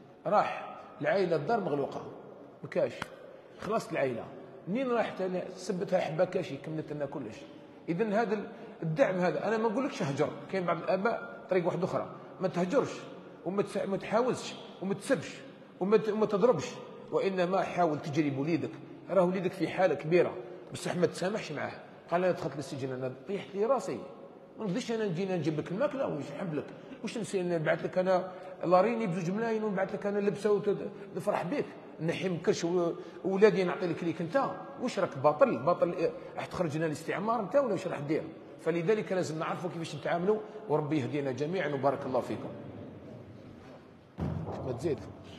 راح العائله الدار مغلوقه ما كاش، خلاص العائله منين راحت؟ سبتها حبه كاشي كملت لنا كلش. اذا هذا الدعم هذا، انا ما نقولكش هجر، كاين بعض الاباء طريق واحده اخرى، ما تهجرش وما تحاولش وما تسبش وما تضربش، وانما حاول تجري وليدك، راه وليدك في حاله كبيره بصح ما تسامحش معاه. قال انا دخلت للسجن انا طيحت لي راسي، ما نقدرش انا نجي نجيب لك الماكله واش نحب لك، واش نسي نبعث لك انا لاريني بزوج ملايين ونبعث لك انا لبسه ونفرح بك، نحي من كرش ولادي نعطي لك ليك انت، واش راك باطل؟ باطل راح تخرجنا الاستعمار انت ولا واش راح دير؟ فلذلك لازم نعرفوا كيفاش نتعاملوا، وربي يهدينا جميعا وبارك الله فيكم. ما تزيد